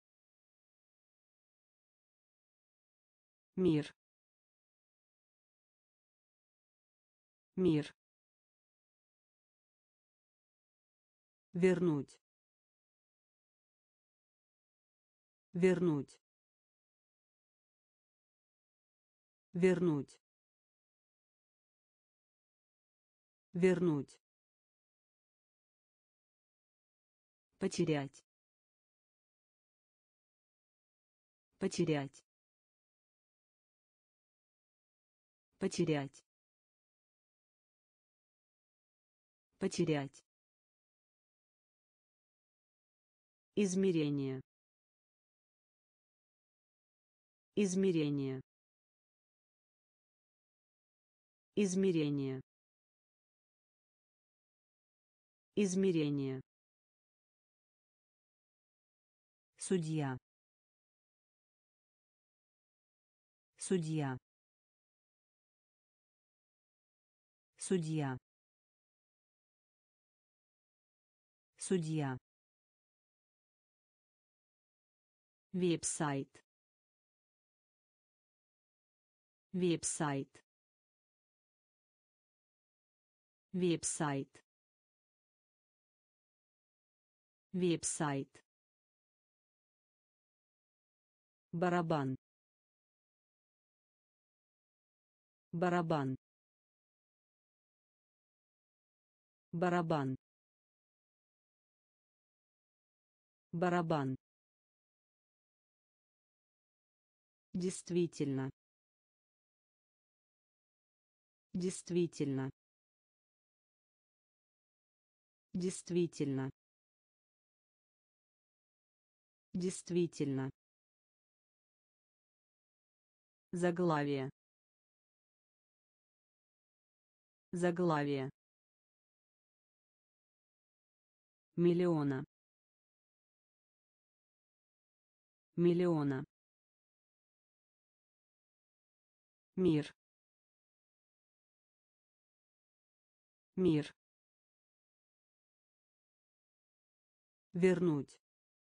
Speaker 1: Мир. Мир. Вернуть. Вернуть. Вернуть. Вернуть. Потерять. Потерять. Потерять. Потерять. Измерение. Измерение. Измерение. Измерение. Судья. Судья. Судья. Судья. Веб-сайт. Веб-сайт. Веб-сайт. Веб-сайт. Барабан. Барабан. Барабан. Барабан. Действительно. Действительно. Действительно. Действительно. Заглавие. Заглавие. Миллиона. Миллиона. Мир. Мир. Вернуть.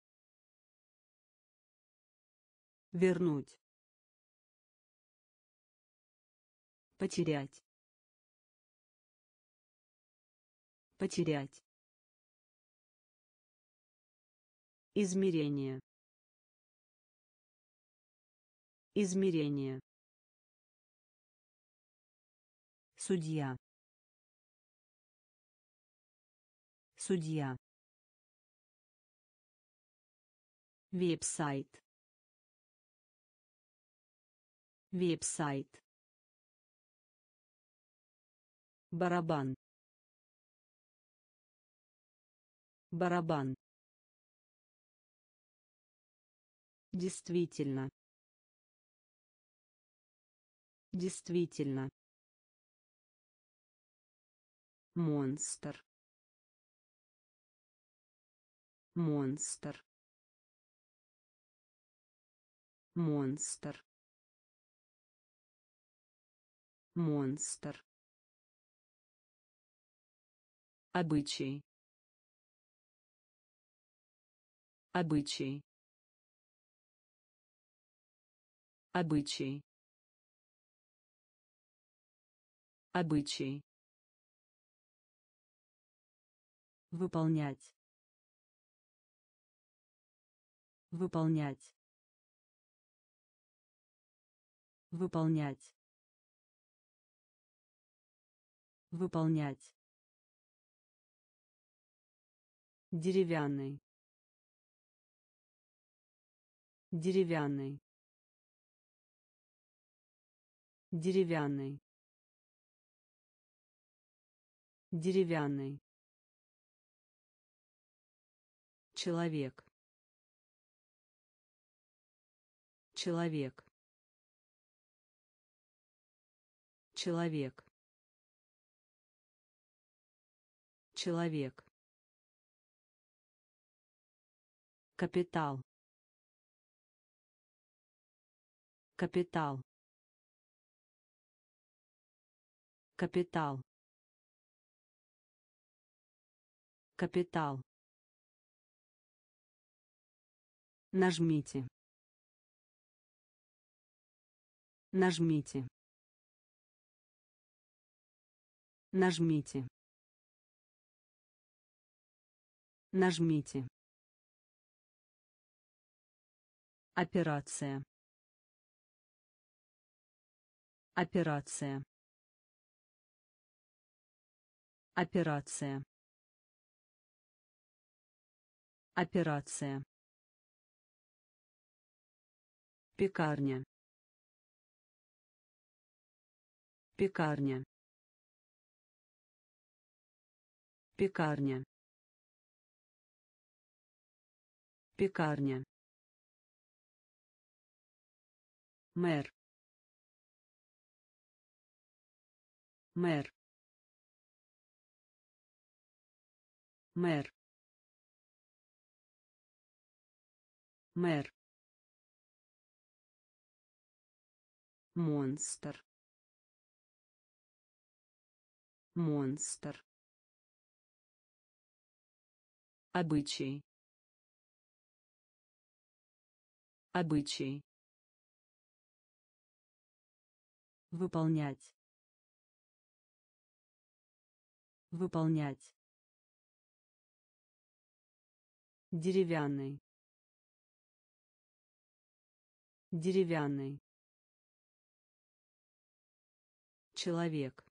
Speaker 1: Вернуть. Потерять. Потерять. Измерение. Измерение. Судья. Судья. Веб-сайт. Веб-сайт. Барабан. Барабан. Действительно. Действительно. монстр, монстр, монстр, монстр, обычай, обычай, обычай, обычай, выполнять, выполнять, выполнять, выполнять, деревянный, деревянный, деревянный, деревянный, человек, человек, человек, человек, капитал, капитал, капитал, капитал, нажмите, нажмите, нажмите, нажмите, операция, операция, операция, операция, пекарня, пекарня, пекарня, пекарня, мэр, мэр, мэр, мэр, монстр, монстр, обычай, обычай, выполнять, выполнять, деревянный, деревянный, человек,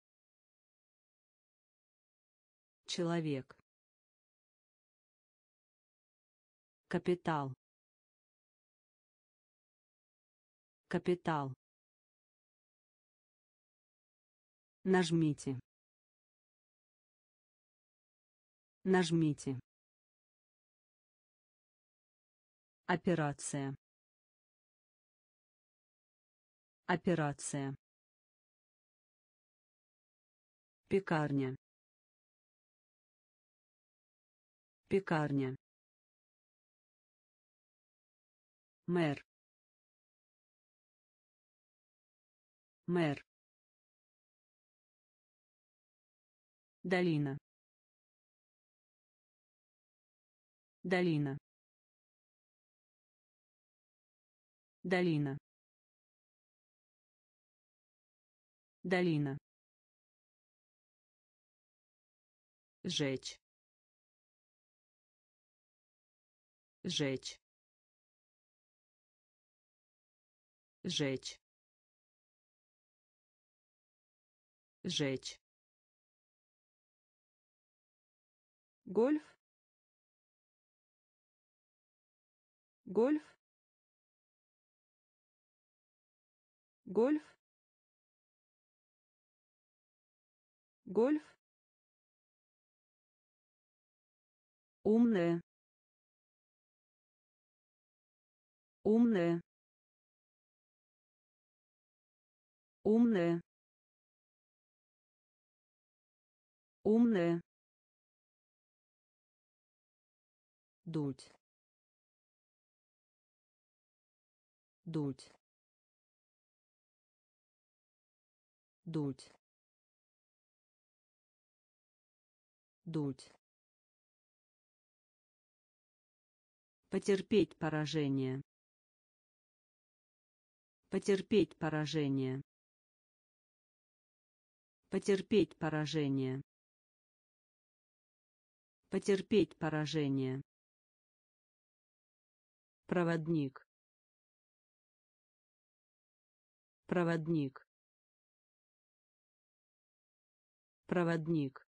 Speaker 1: человек, капитал, капитал, нажмите, нажмите, операция, операция, пекарня, пекарня, мэр, мэр, долина, долина, долина, долина, жечь, жечь, жечь, жечь, гольф, гольф, гольф, гольф, умная, умная, умная, умная, дуть, дуть, дуть, дуть. Потерпеть поражение. Потерпеть поражение. Потерпеть поражение. Потерпеть поражение. Проводник. Проводник. Проводник.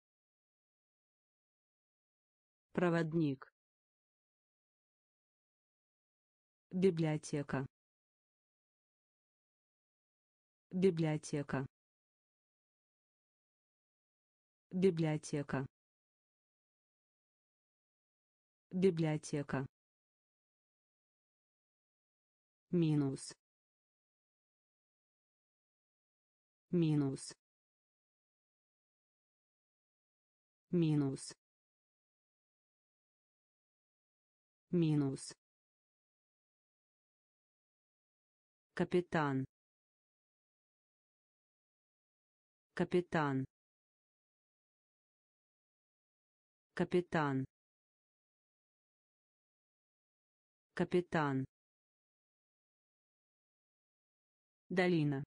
Speaker 1: Проводник. Библиотека. Библиотека. Библиотека. Библиотека. Минус. Минус. Минус. Минус. Капитан. Капитан. Капитан. Капитан. Долина.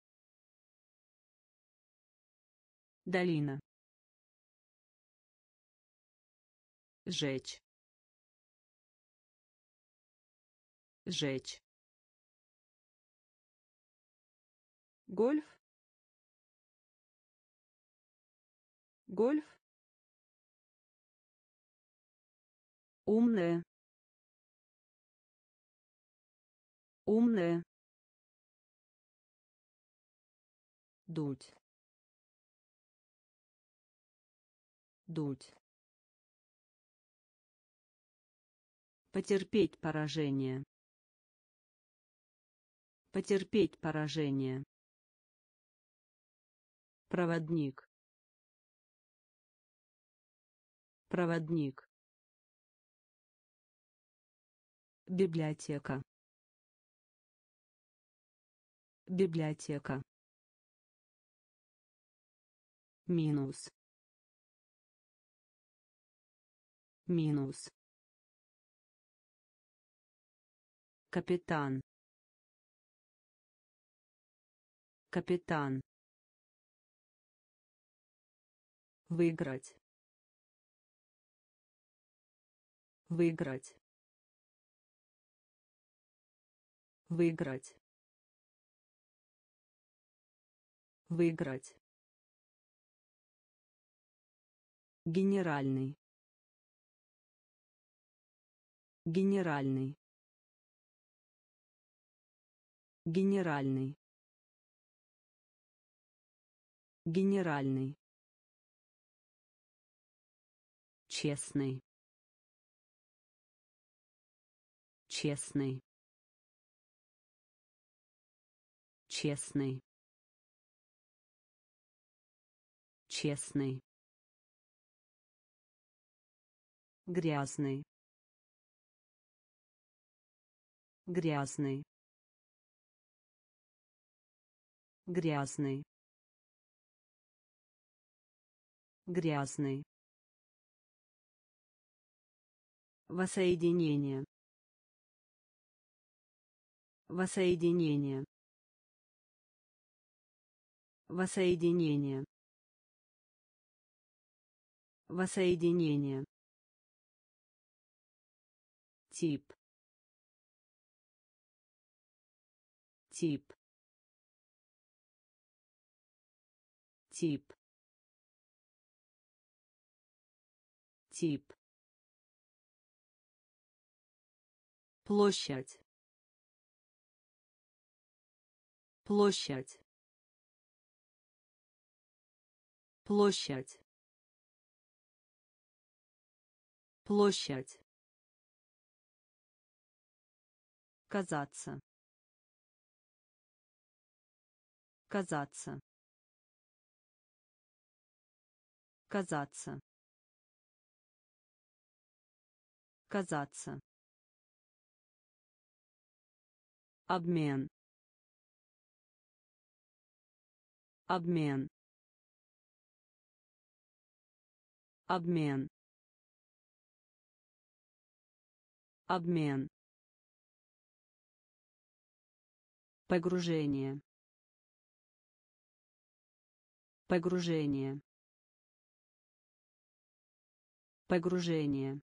Speaker 1: Долина. Жечь. Жечь. Гольф. Гольф. Умная. Умная. Дуть. Дуть. Потерпеть поражение. Потерпеть поражение. Проводник. Проводник. Библиотека. Библиотека. Минус. Минус. Капитан. Капитан. Выиграть. Выиграть. Выиграть. Выиграть. Генеральный. Генеральный. Генеральный. Генеральный. Честный. Честный. Честный. Честный. Грязный. Грязный. Грязный. Грязный. Воссоединение. Воссоединение. Воссоединение. Воссоединение. Тип. Тип. Тип. Тип. Площадь. Площадь. Площадь. Площадь. Казаться. Казаться. казаться, казаться, обмен, обмен, обмен, обмен, погружение, погружение, погружение,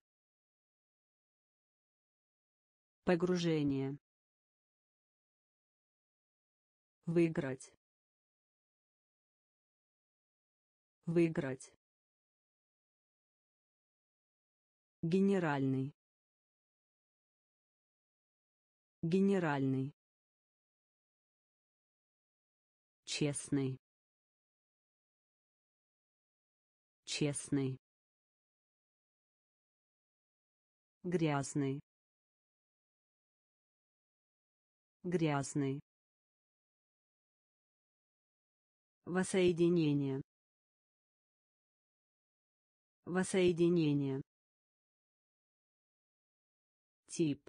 Speaker 1: погружение, выиграть, выиграть, генеральный, генеральный, честный, честный, грязный, грязный, воссоединение, воссоединение, тип,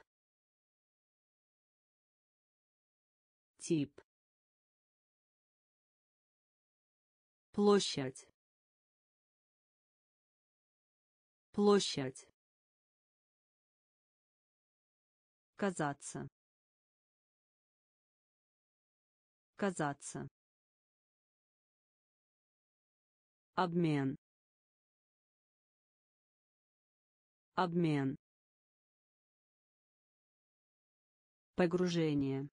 Speaker 1: тип, площадь, площадь, казаться, казаться, обмен, обмен, погружение,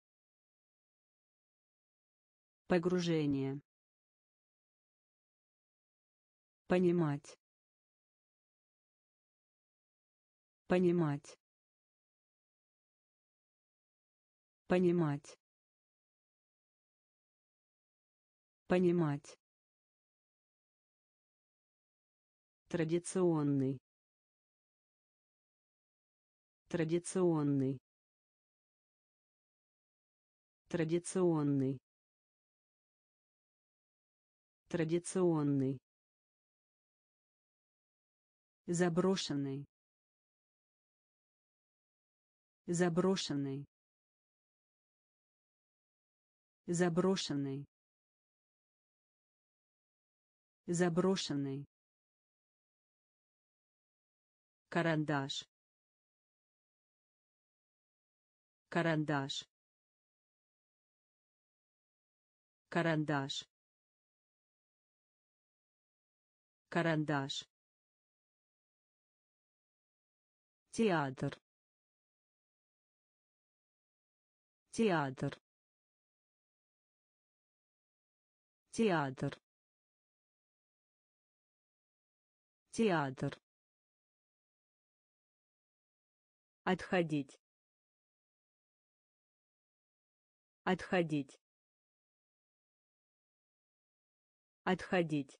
Speaker 1: погружение, понимать, понимать, понимать, понимать, традиционный, традиционный, традиционный, традиционный, заброшенный, заброшенный, заброшенный, заброшенный, карандаш, карандаш, карандаш, карандаш, театр, театр, театр, театр, отходить, отходить, отходить,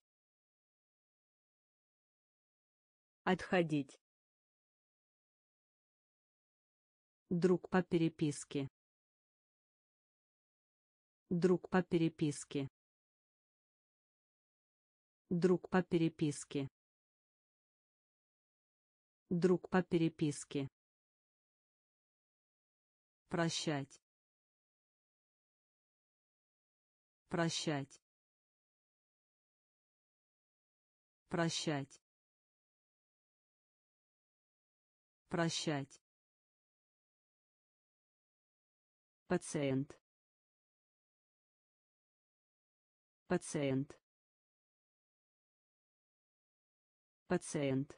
Speaker 1: отходить, друг по переписке, друг по переписке, друг по переписке, друг по переписке, прощать, прощать, прощать, прощать, пациент, пациент, пациент,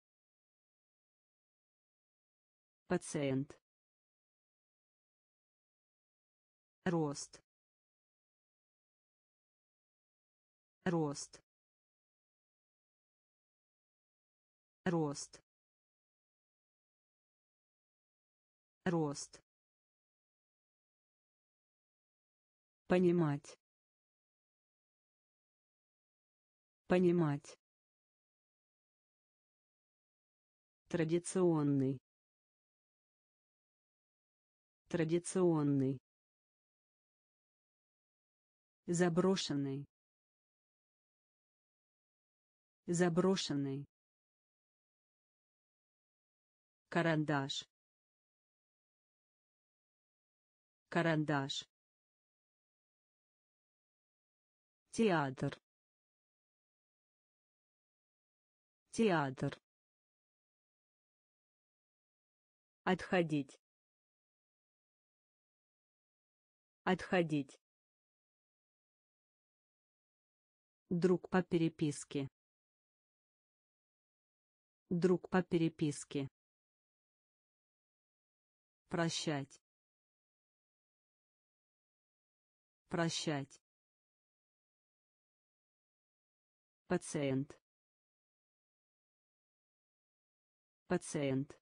Speaker 1: пациент, рост, рост, рост, рост, понимать, понимать, традиционный, традиционный, заброшенный, Заброшенный. Карандаш. Карандаш. Театр. Театр. Отходить. Отходить. Друг по переписке. Друг по переписке. Прощать. Прощать. Пациент. Пациент.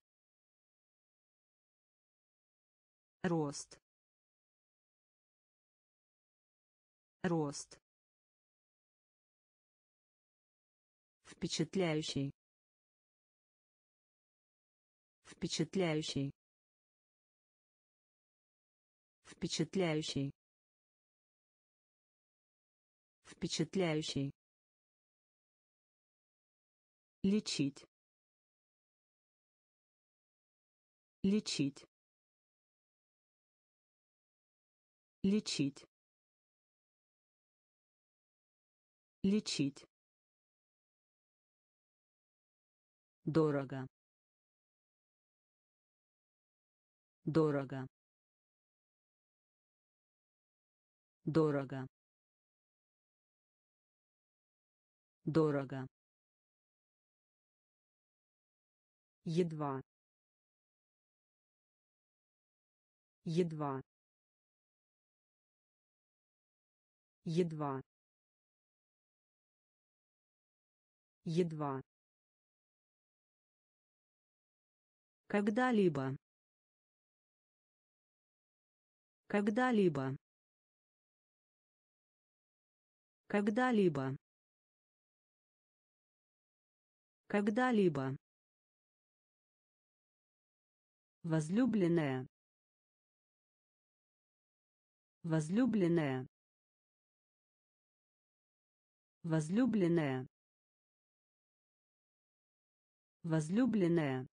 Speaker 1: Рост. Рост. Впечатляющий. Впечатляющий. Впечатляющий. Впечатляющий. Лечить. Лечить. Лечить. Лечить. Дорого. Дорого. Дорого. Дорого. Едва. Едва. Едва. Едва. Когда-либо. Когда-либо. Когда-либо. Когда-либо. Возлюбленная. Возлюбленная. Возлюбленная. Возлюбленная.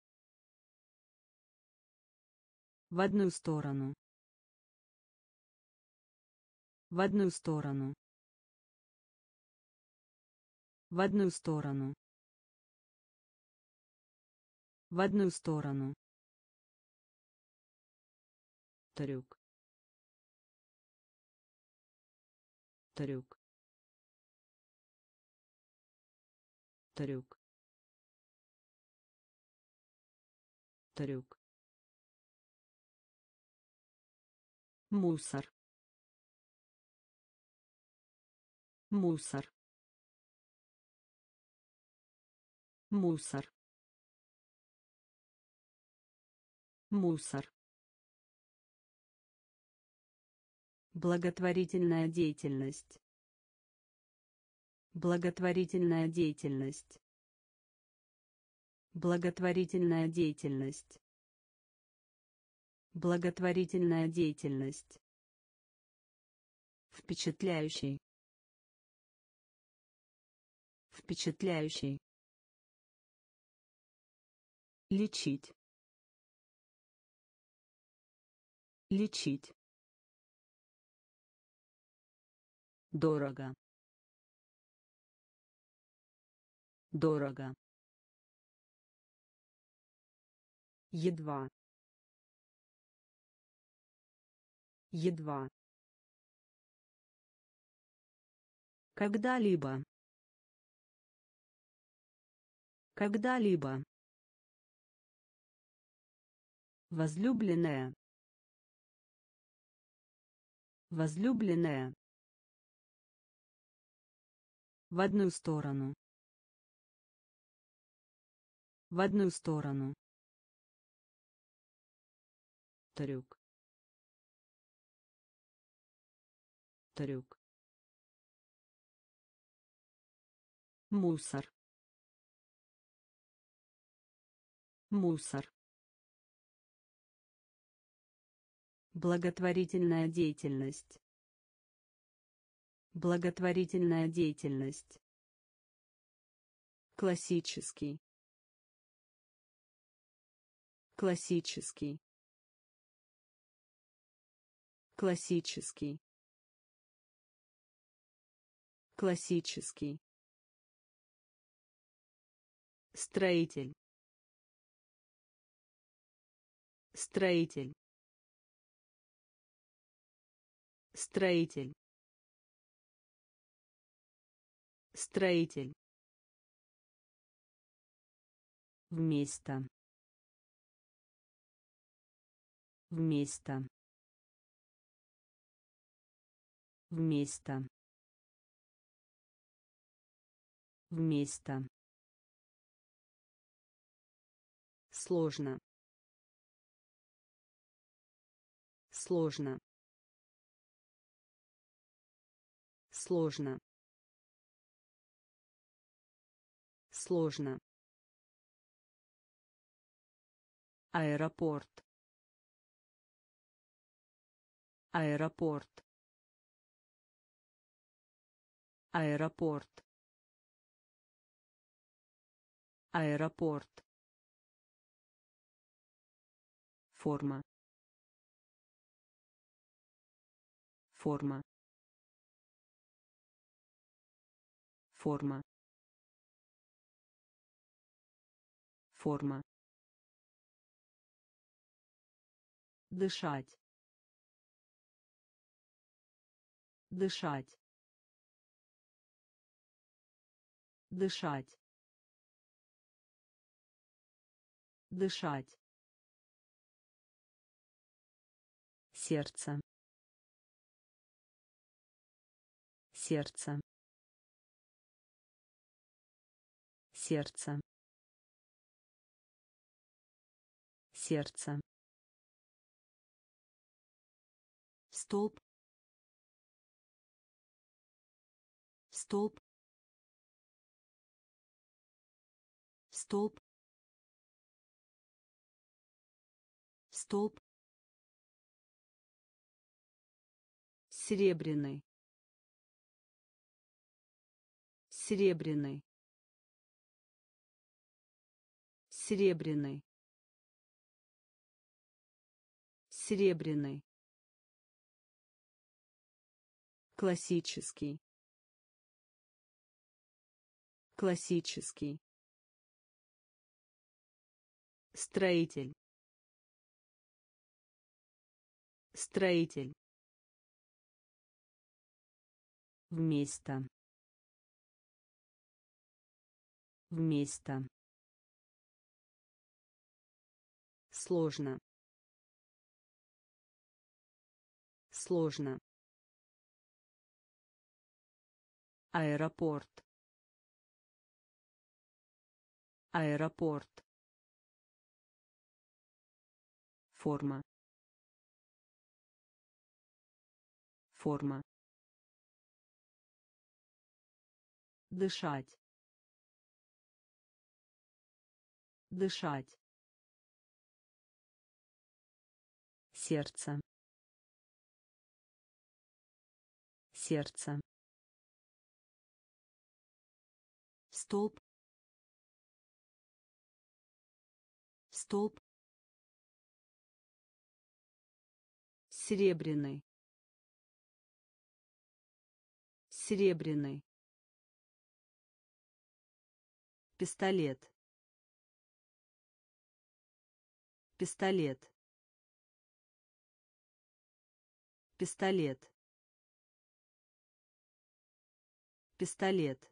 Speaker 1: В одну сторону. В одну сторону. В одну сторону. В одну сторону. Трюк. Трюк. Трюк. Трюк. Мусор. Мусор. Мусор. Мусор. Благотворительная деятельность. Благотворительная деятельность. Благотворительная деятельность. Благотворительная деятельность. Впечатляющий. Впечатляющий. Лечить. Лечить. Дорого. Дорого. Едва. Едва. Когда-либо. Когда-либо. Возлюбленная. Возлюбленная. В одну сторону. В одну сторону. Трюк. Трюк. Мусор. Мусор. Благотворительная деятельность. Благотворительная деятельность. Классический. Классический. Классический. Классический. Строитель. Строитель. Строитель. Строитель. Вместо. Вместо. Вместо. Вместо. Сложно. Сложно. Сложно. Сложно. Аэропорт. Аэропорт. Аэропорт. Аэропорт. Форма. Форма. Форма. Форма. Дышать. Дышать. Дышать. Дышать. Сердце. Сердце. Сердце. Сердце. Столб. Столб. Столб. Столб. Серебряный. Серебряный. Серебряный. Серебряный. Классический. Классический. Строитель. Строитель. Вместо. Вместо. Сложно. Сложно. Аэропорт. Аэропорт. Форма. Форма. Дышать. Дышать. Сердце. Сердце. Столб. Столб. Серебряный. Серебряный. Пистолет. Пистолет. Пистолет. Пистолет.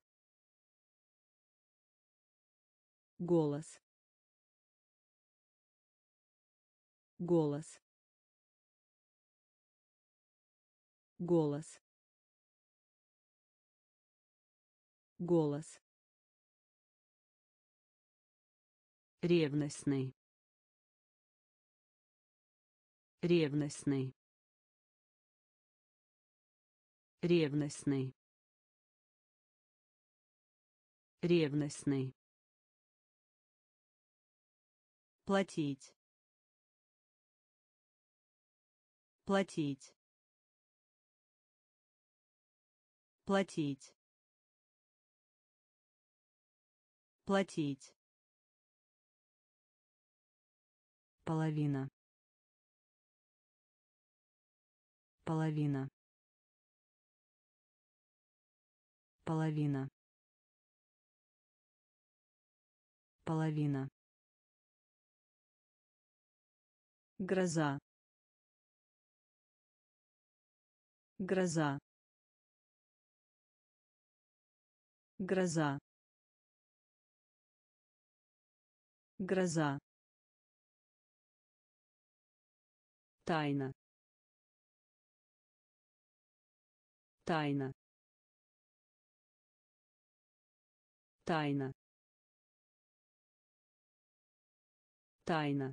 Speaker 1: Голос. Голос. Голос. Голос. Ревностный. Ревностный. Ревностный. Ревностный. Платить. Платить. Платить. Платить. Половина. Половина. Половина. Половина. Гроза. Гроза. Гроза. Гроза. Тайна. Тайна. Тайна. Тайна.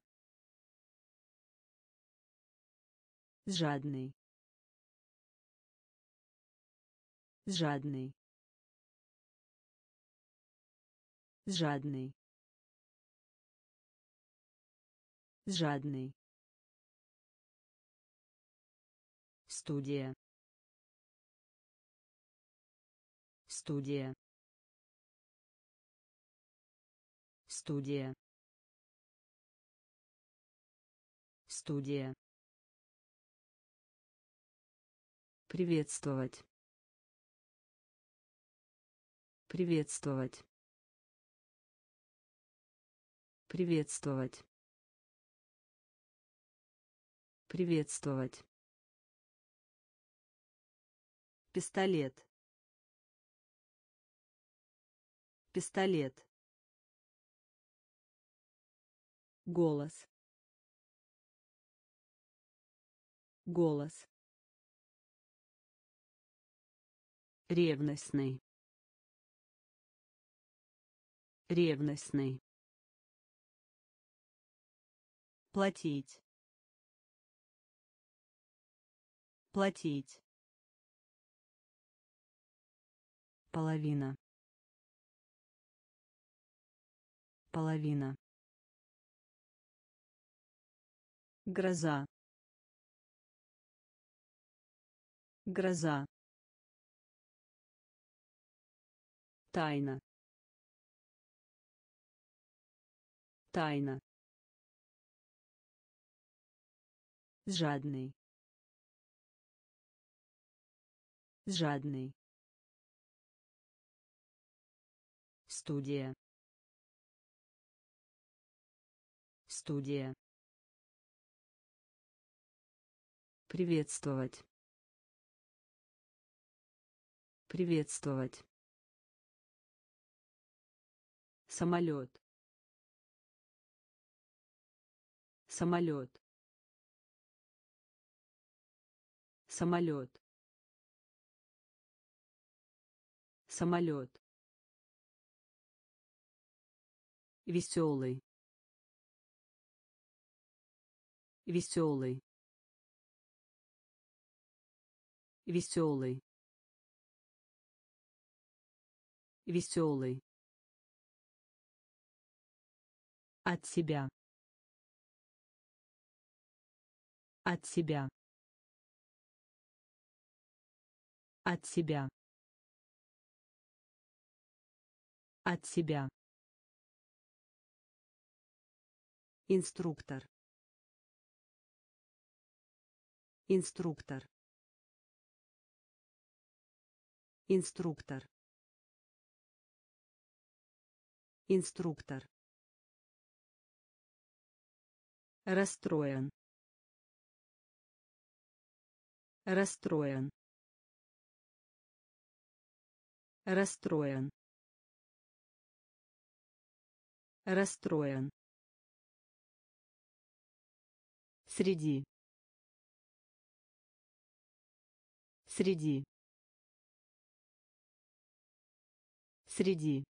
Speaker 1: Жадный. Жадный. Жадный. Жадный. Студия. Студия. Студия. Студия. Приветствовать. Приветствовать. Приветствовать. Приветствовать. Пистолет. Пистолет. Голос. Голос. Ревностный. Ревностный. Платить. Платить. Половина. Половина. Гроза. Гроза. Тайна. Тайна. Жадный. Жадный. Студия. Студия. Приветствовать. Приветствовать. Самолет. Самолет. Самолет. Самолет. Веселый. Веселый. Веселый. Веселый. От себя. От себя. От себя. От себя. Инструктор. Инструктор. Инструктор. Инструктор. Расстроен. Расстроен. Расстроен. Расстроен. Среди. Среди. Среди.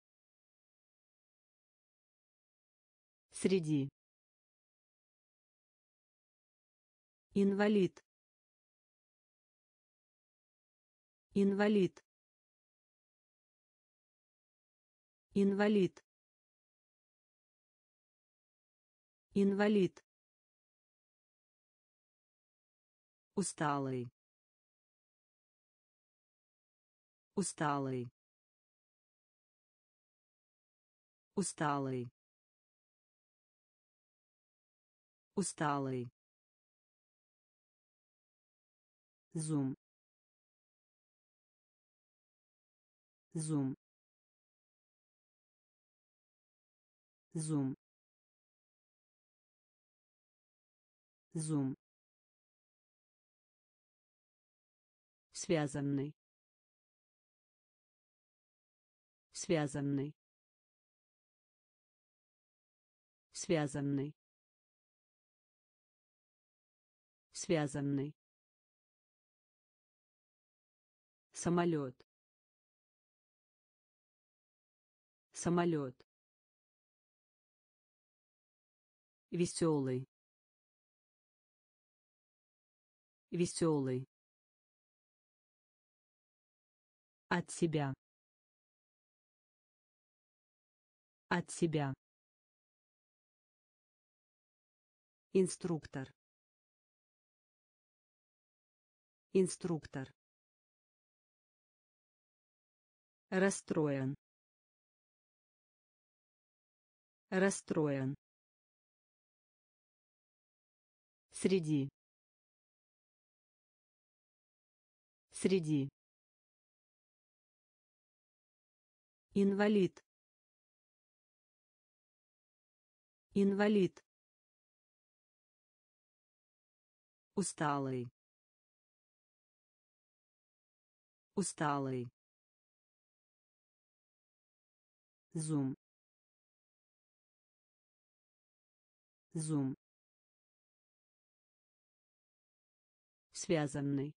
Speaker 1: Среди. Инвалид. Инвалид. Инвалид. Инвалид. Усталый. Усталый. Усталый. Усталый. Зум. Зум. Зум. Зум. Связанный. Связанный. Связанный. Связанный. Самолет. Самолет. Веселый. Веселый. От себя. От себя. Инструктор. Инструктор. Расстроен. Расстроен. Среди. Среди. Инвалид. Инвалид. Усталый. Усталый. Зум. Зум. Связанный.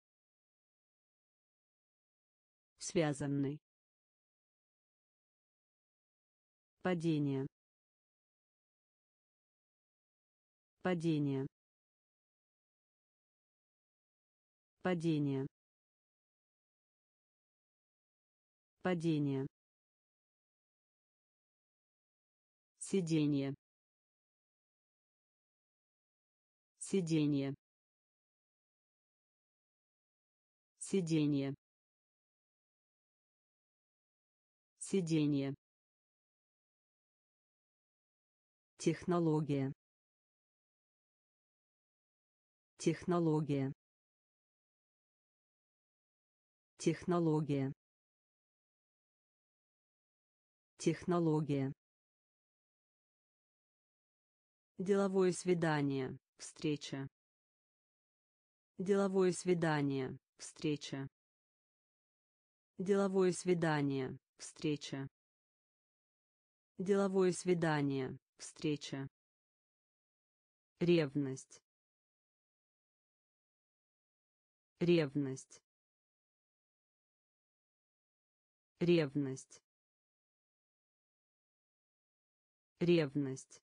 Speaker 1: Связанный. Падение. Падение. Падение. Падение. Сиденье. Сиденье. Сиденье. Сиденье. Технология. Технология. Технология. Технология. Деловое свидание. Встреча. Деловое свидание. Встреча. Деловое свидание. Встреча. Деловое свидание. Встреча. Ревность. Ревность. Ревность. Ревность.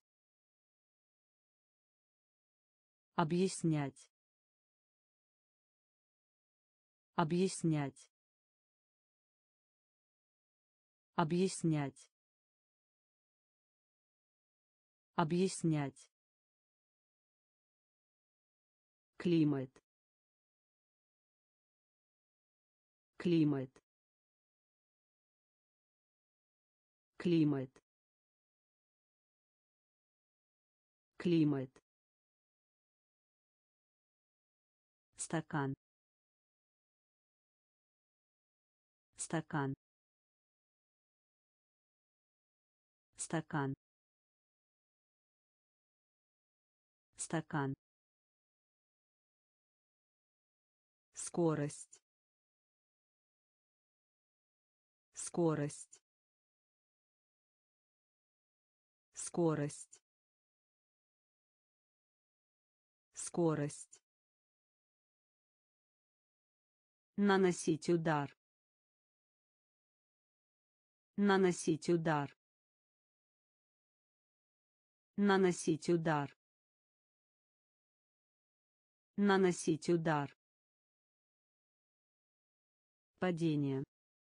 Speaker 1: Объяснять. Объяснять. Объяснять. Объяснять. Климат. Климат. Климат. Климат. Стакан. Стакан. Стакан. Стакан. Скорость. Скорость. Скорость. Скорость. Наносить удар. Наносить удар. Наносить удар. Наносить удар. Падение.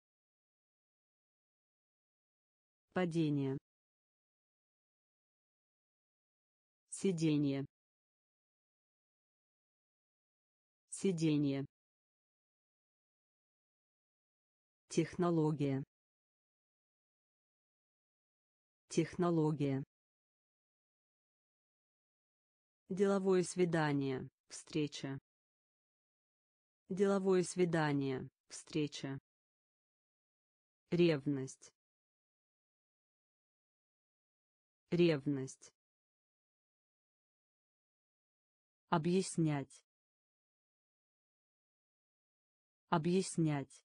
Speaker 1: Падение. Сиденье. Сиденье. Технология. Технология. Деловое свидание, встреча. Деловое свидание, встреча. Ревность. Ревность. Объяснять. Объяснять.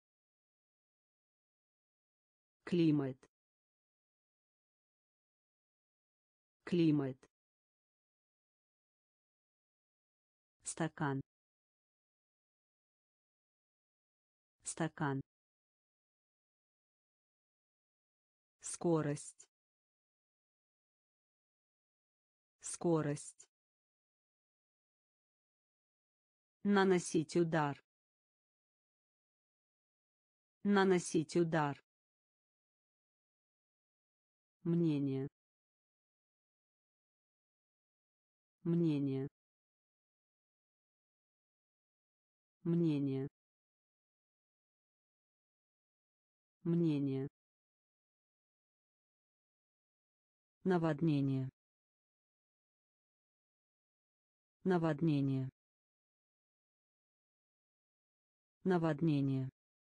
Speaker 1: Климат. Климат. Стакан. Стакан. Скорость. Скорость. Наносить удар. Наносить удар. Мнение. Мнение. Мнение. Мнение. Наводнение. Наводнение. Наводнение.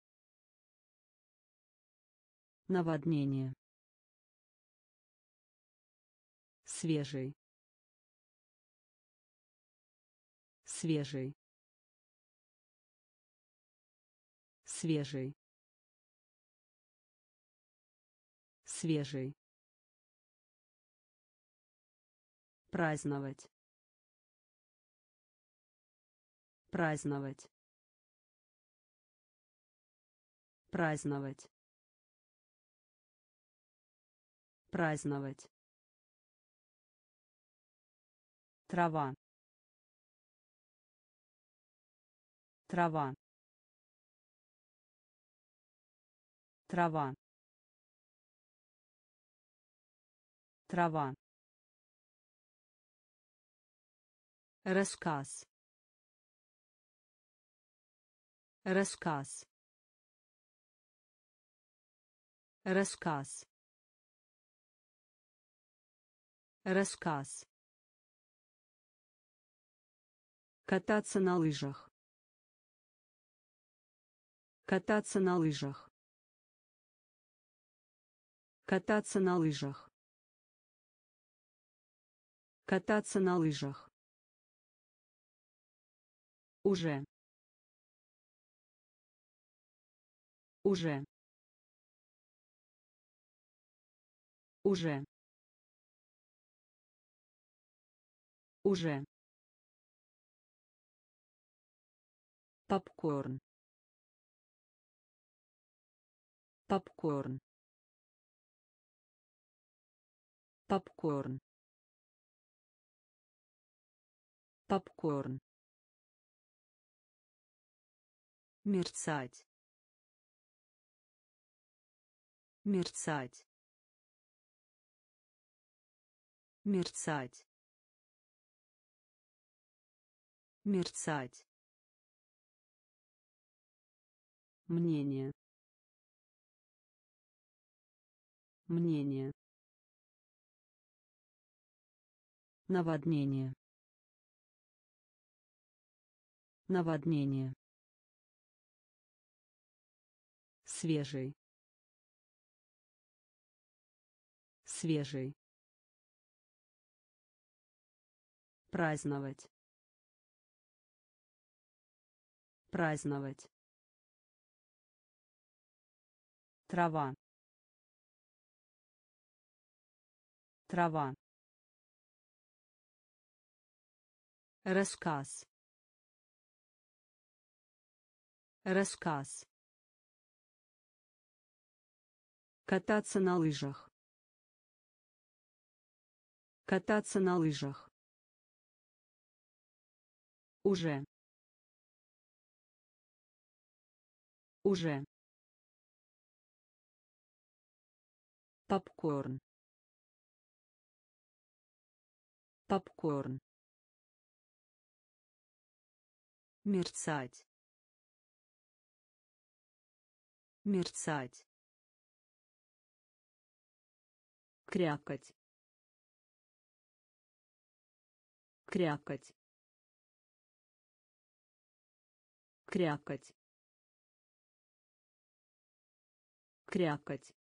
Speaker 1: Наводнение. Свежий. Свежий. Свежий. Свежий. Праздновать. Праздновать. Праздновать. Праздновать. Трава. Трава. Трава. Трава. Рассказ. Рассказ. Рассказ. Рассказ. Кататься на лыжах. Кататься на лыжах. Кататься на лыжах. Кататься на лыжах. Уже. Уже. Уже. Уже. Попкорн. Попкорн. Попкорн. Попкорн. Мерцать. Мерцать. Мерцать. Мерцать. Мнение. Мнение. Наводнение. Наводнение. Свежий. Свежий. Праздновать. Праздновать. Трава. Трава. Рассказ. Рассказ. Кататься на лыжах. Кататься на лыжах. Уже. Уже. Попкорн. Попкорн. Мерцать. Мерцать. крякать, крякать, крякать, крякать,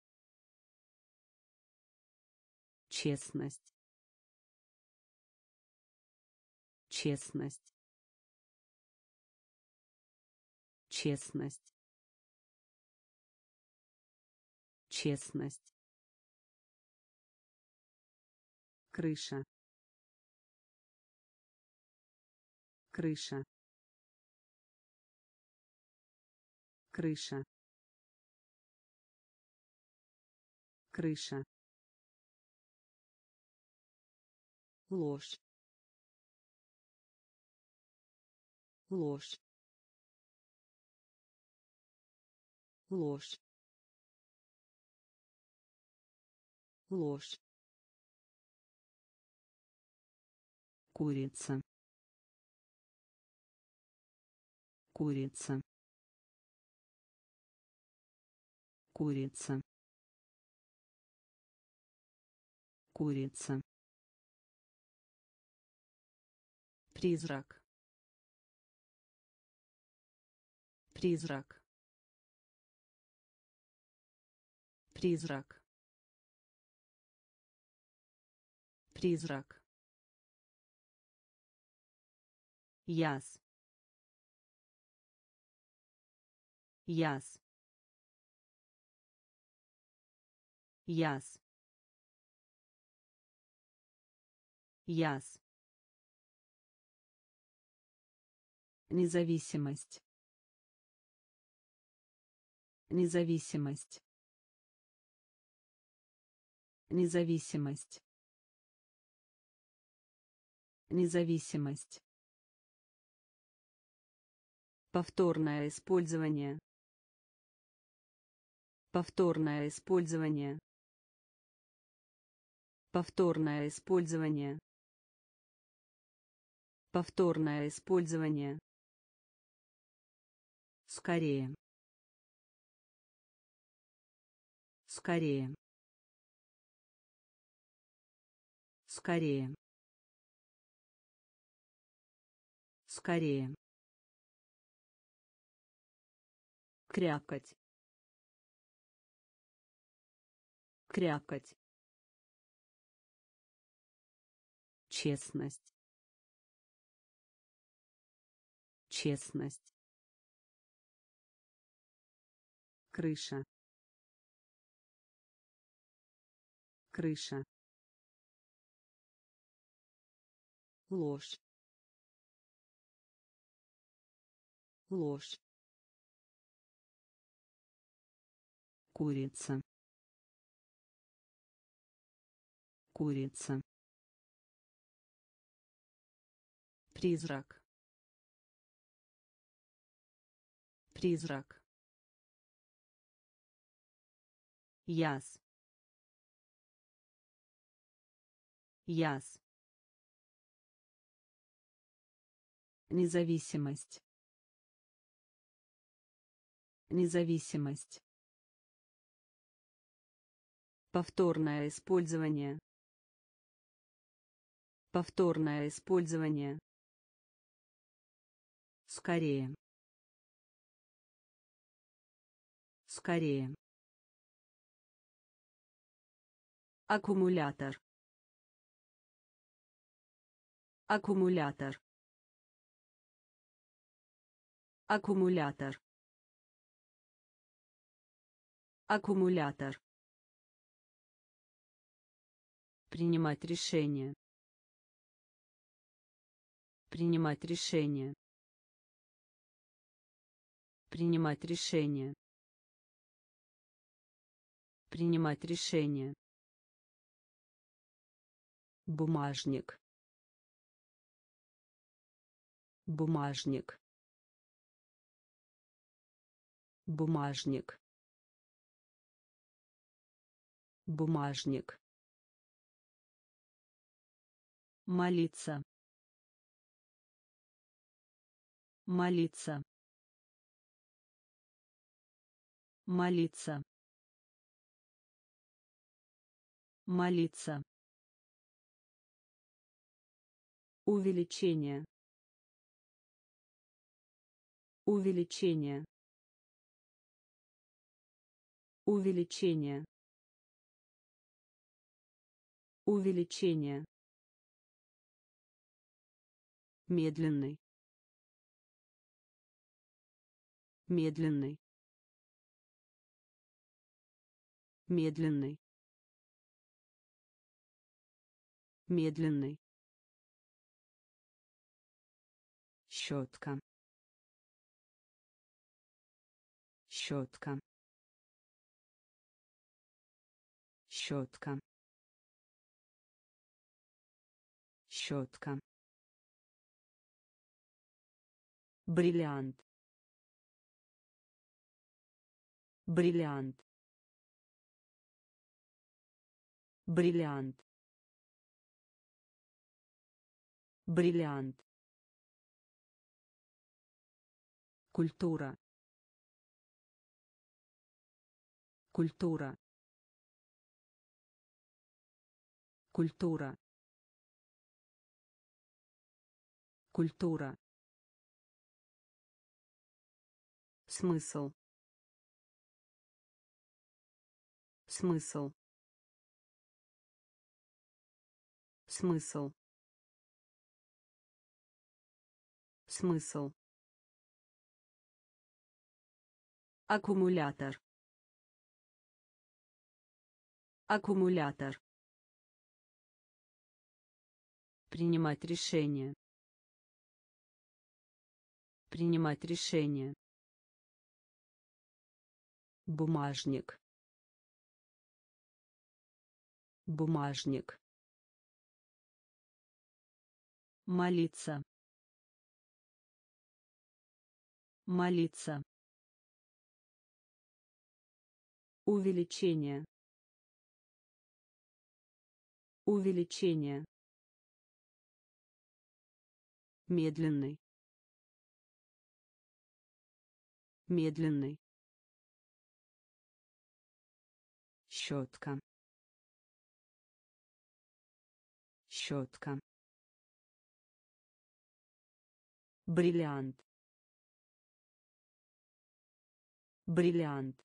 Speaker 1: честность, честность, честность, честность, крыша, крыша, крыша, крыша, ложь, ложь, ложь, ложь, курица, курица, курица, курица, призрак, призрак, призрак, призрак, яс, яс, яс, яс, независимость, независимость, независимость, независимость, повторное использование, повторное использование, повторное использование, повторное использование, скорее, скорее, скорее, скорее, крякать, крякать, честность, честность, крыша, крыша, ложь, ложь, курица, курица, призрак, призрак, яс, яс, независимость, независимость, повторное использование, повторное использование, скорее, скорее, аккумулятор, аккумулятор, аккумулятор, аккумулятор, принимать решение, принимать решение, принимать решение, принимать решение, бумажник, бумажник, бумажник, бумажник, молиться, молиться, молиться, Молиться. Увеличение. Увеличение. Увеличение. Увеличение. Медленный. Медленный. Медленный. Медленный. Щетка. Щетка. Щетка. Щетка. Бриллиант. Бриллиант. Бриллиант. Бриллиант. Культура. Культура. Культура. Культура. Смысл. Смысл. Смысл. Смысл. Аккумулятор. Аккумулятор. Принимать решение. Принимать решение. Бумажник. Бумажник. Молиться. Молиться. Увеличение. Увеличение. Медленный. Медленный. Щетка. Щетка. Бриллиант. Бриллиант.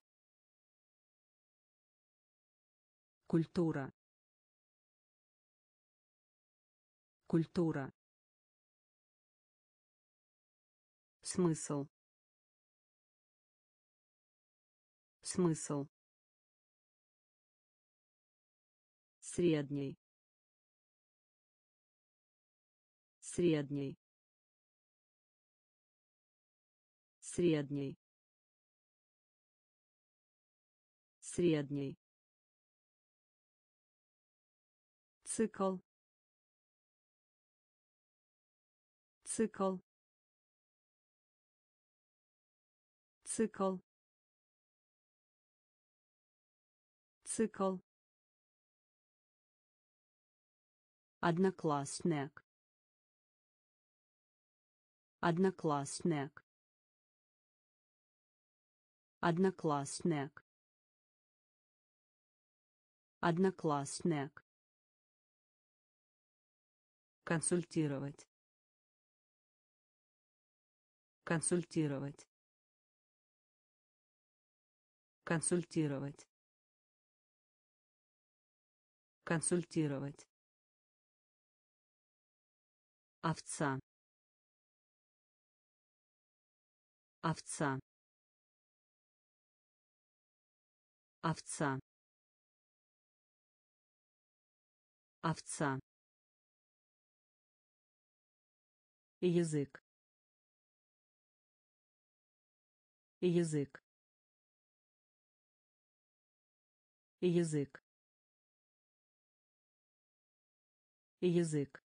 Speaker 1: Культура. Культура. Смысл. Смысл. Средний. Средний. Средний. Средний. Цикл. Цикл. Цикл. Цикл. Одноклассник. Одноклассник. Одноклассник. Одноклассник. Консультировать. Консультировать. Консультировать. Консультировать. Овца. Овца. Овца. Овца. Язык. Язык. Язык. Язык.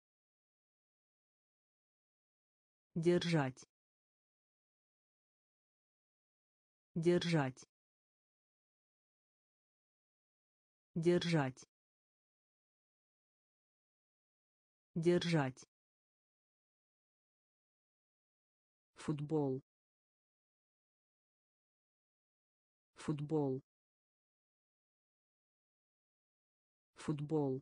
Speaker 1: Держать. Держать. Держать. Держать. Футбол. Футбол. Футбол.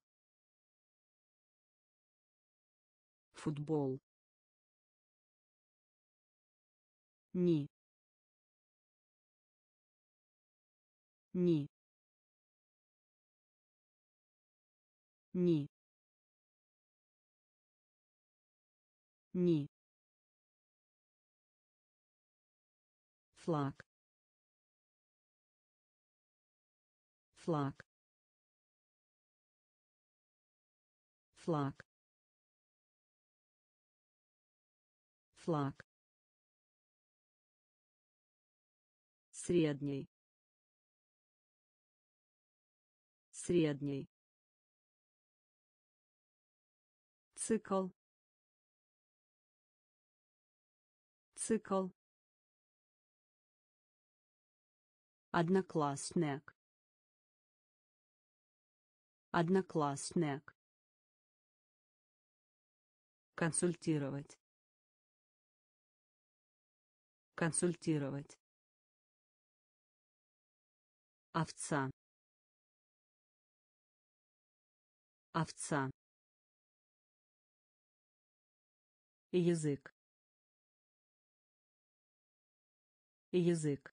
Speaker 1: Футбол. Ни. Ни. Ни. Ни. Флаг. Флаг. Флаг. Флаг. Средний. Средний. Цикл. Цикл. Одноклассник. Одноклассник. Консультировать. Консультировать. Овца. Овца. Язык. Язык.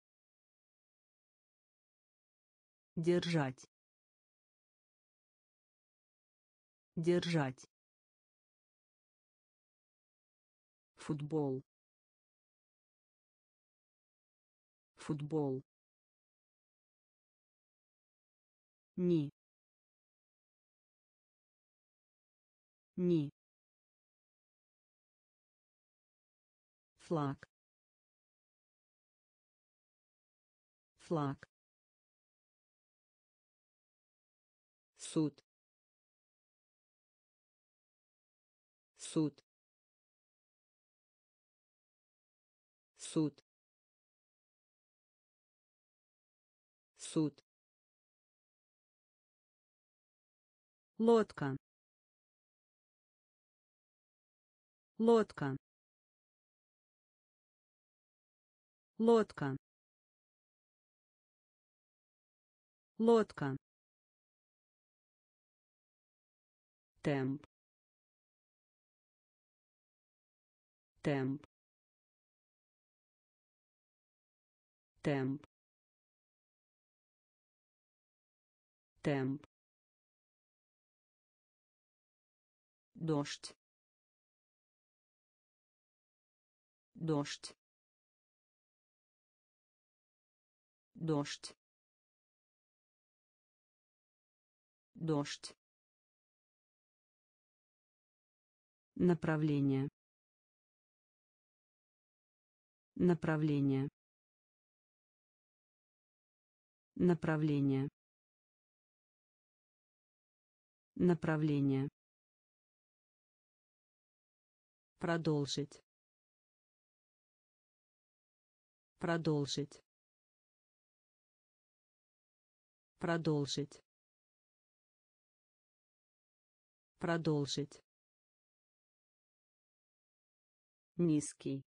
Speaker 1: Держать. Держать. Футбол. Футбол. Ни. Ни. Флаг. Флаг. Суд. Суд. Суд. Суд. Лодка. Лодка. Лодка. Лодка. Темп. Темп. Темп. Темп. Дождь. Дождь. Дождь. Дождь. Направление. Направление. Направление. Направление. Продолжить. Продолжить. Продолжить. Продолжить. Низкий.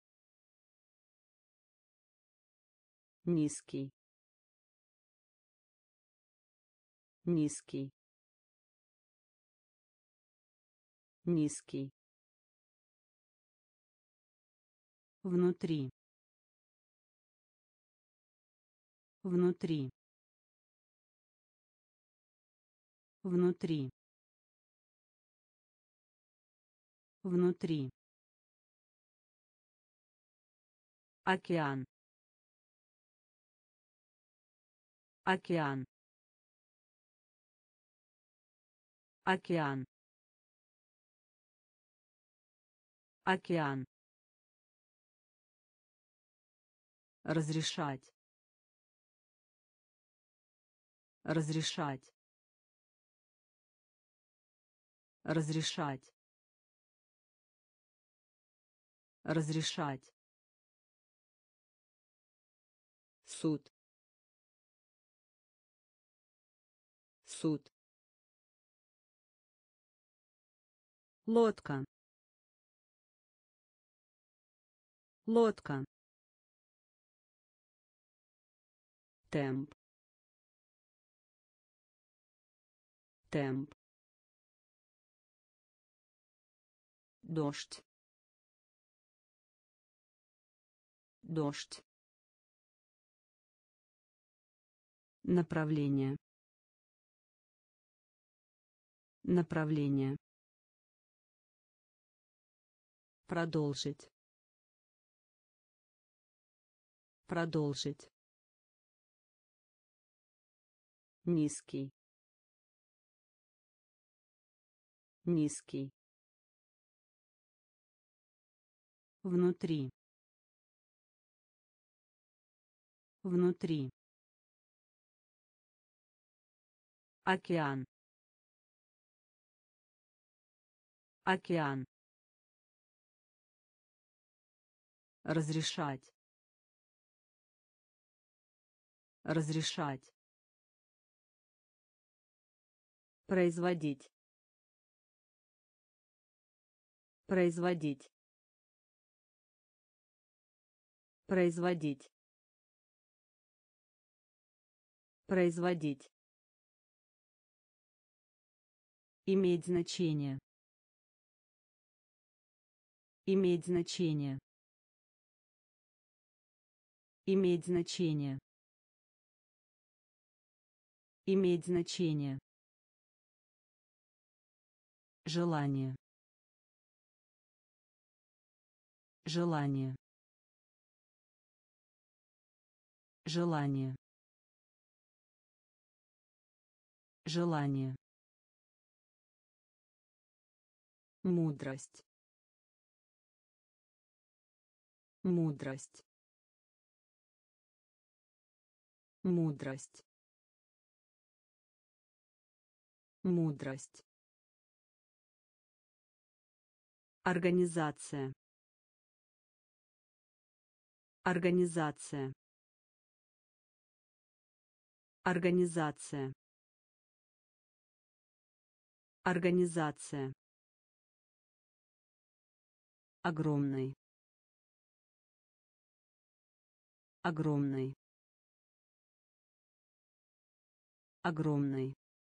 Speaker 1: Низкий. Низкий. Низкий. Внутри. Внутри. Внутри. Внутри. Океан. Океан. Океан. Океан. Разрешать. Разрешать. Разрешать. Разрешать. Суд. Суд. Лодка. Лодка. Темп. темп, дождь, дождь, направление, направление, продолжить, продолжить, низкий, низкий, внутри, внутри, океан, океан, разрешать, разрешать, производить, производить, производить, производить, иметь значение, иметь значение, иметь значение, иметь значение, желание, желание, желание, желание, мудрость, мудрость, мудрость, мудрость, организация, организация, организация, организация, огромный, огромный, огромный,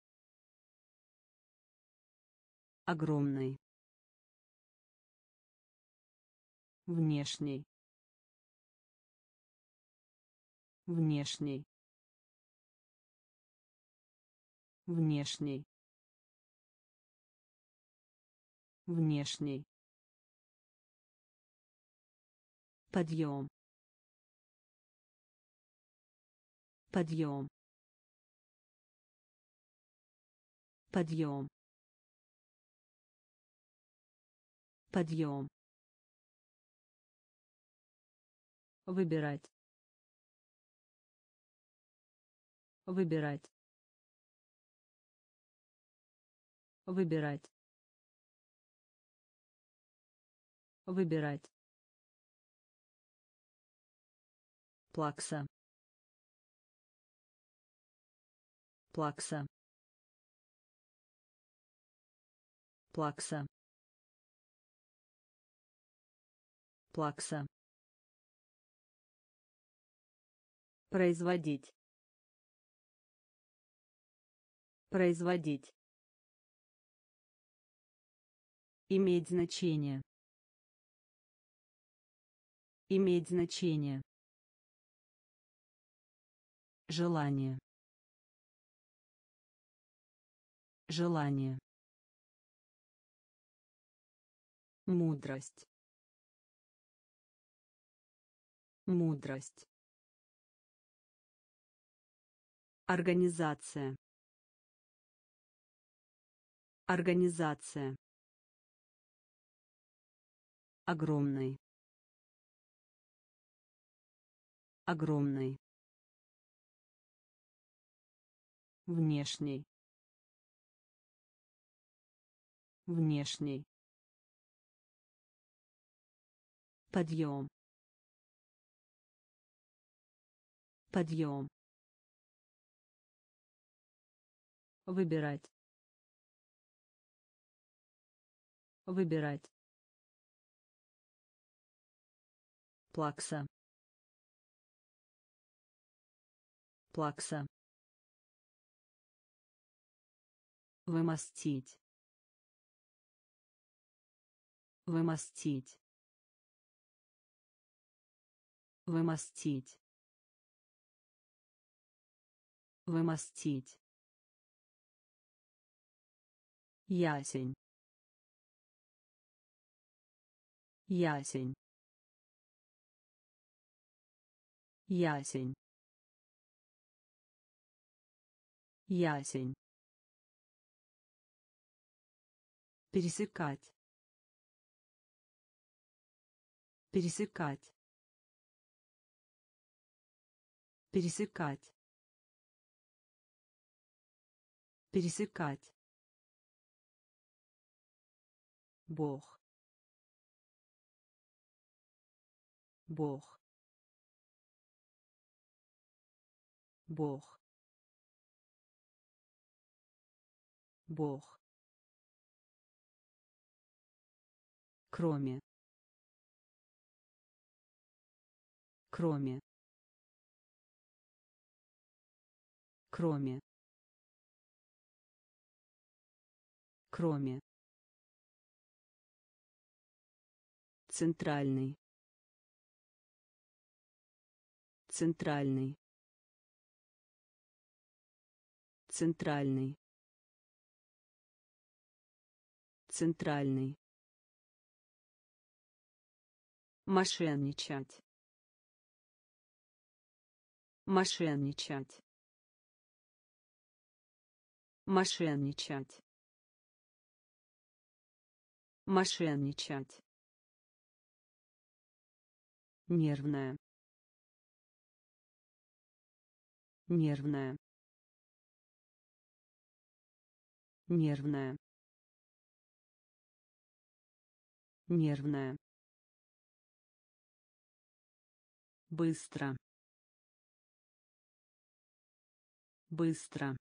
Speaker 1: огромный, внешний, внешний, внешний, внешний, подъем, подъем, подъем, подъем, выбирать, выбирать, выбирать, выбирать, плакса, плакса, плакса, плакса, производить, производить, иметь значение, иметь значение, желание, желание, мудрость, мудрость, организация, организация, огромный, огромный, внешний, внешний, подъем, подъем, выбирать, выбирать, плакса, плакса, Вымостить. Вымостить. Вымостить. Вымостить. Ясень. Ясень. Ясень. Ясень. Пересекать. Пересекать. Пересекать. Пересекать. Бог. Бог. Бог. Бог. Кроме. Кроме. Кроме. Кроме. Центральный. Центральный. Центральный. Центральный. Мошенничать. Мошенничать. Мошенничать. Мошенничать. Нервная. Нервная. Нервная. Нервная. Быстро. Быстро.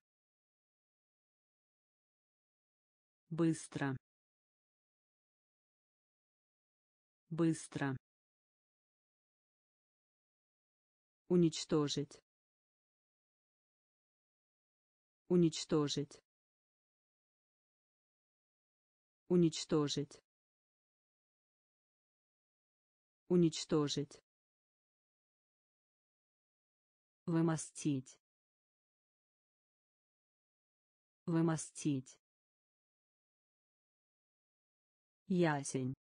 Speaker 1: Быстро. Быстро. Уничтожить. Уничтожить. Уничтожить. Уничтожить. Вымостить. Вымостить. Ясень.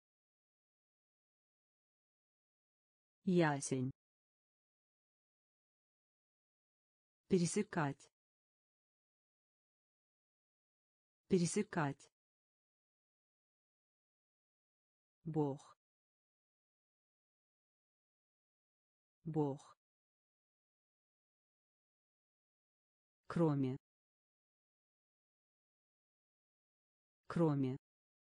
Speaker 1: Ясень. Пересекать. Пересекать. Бог. Бог. Кроме. Кроме.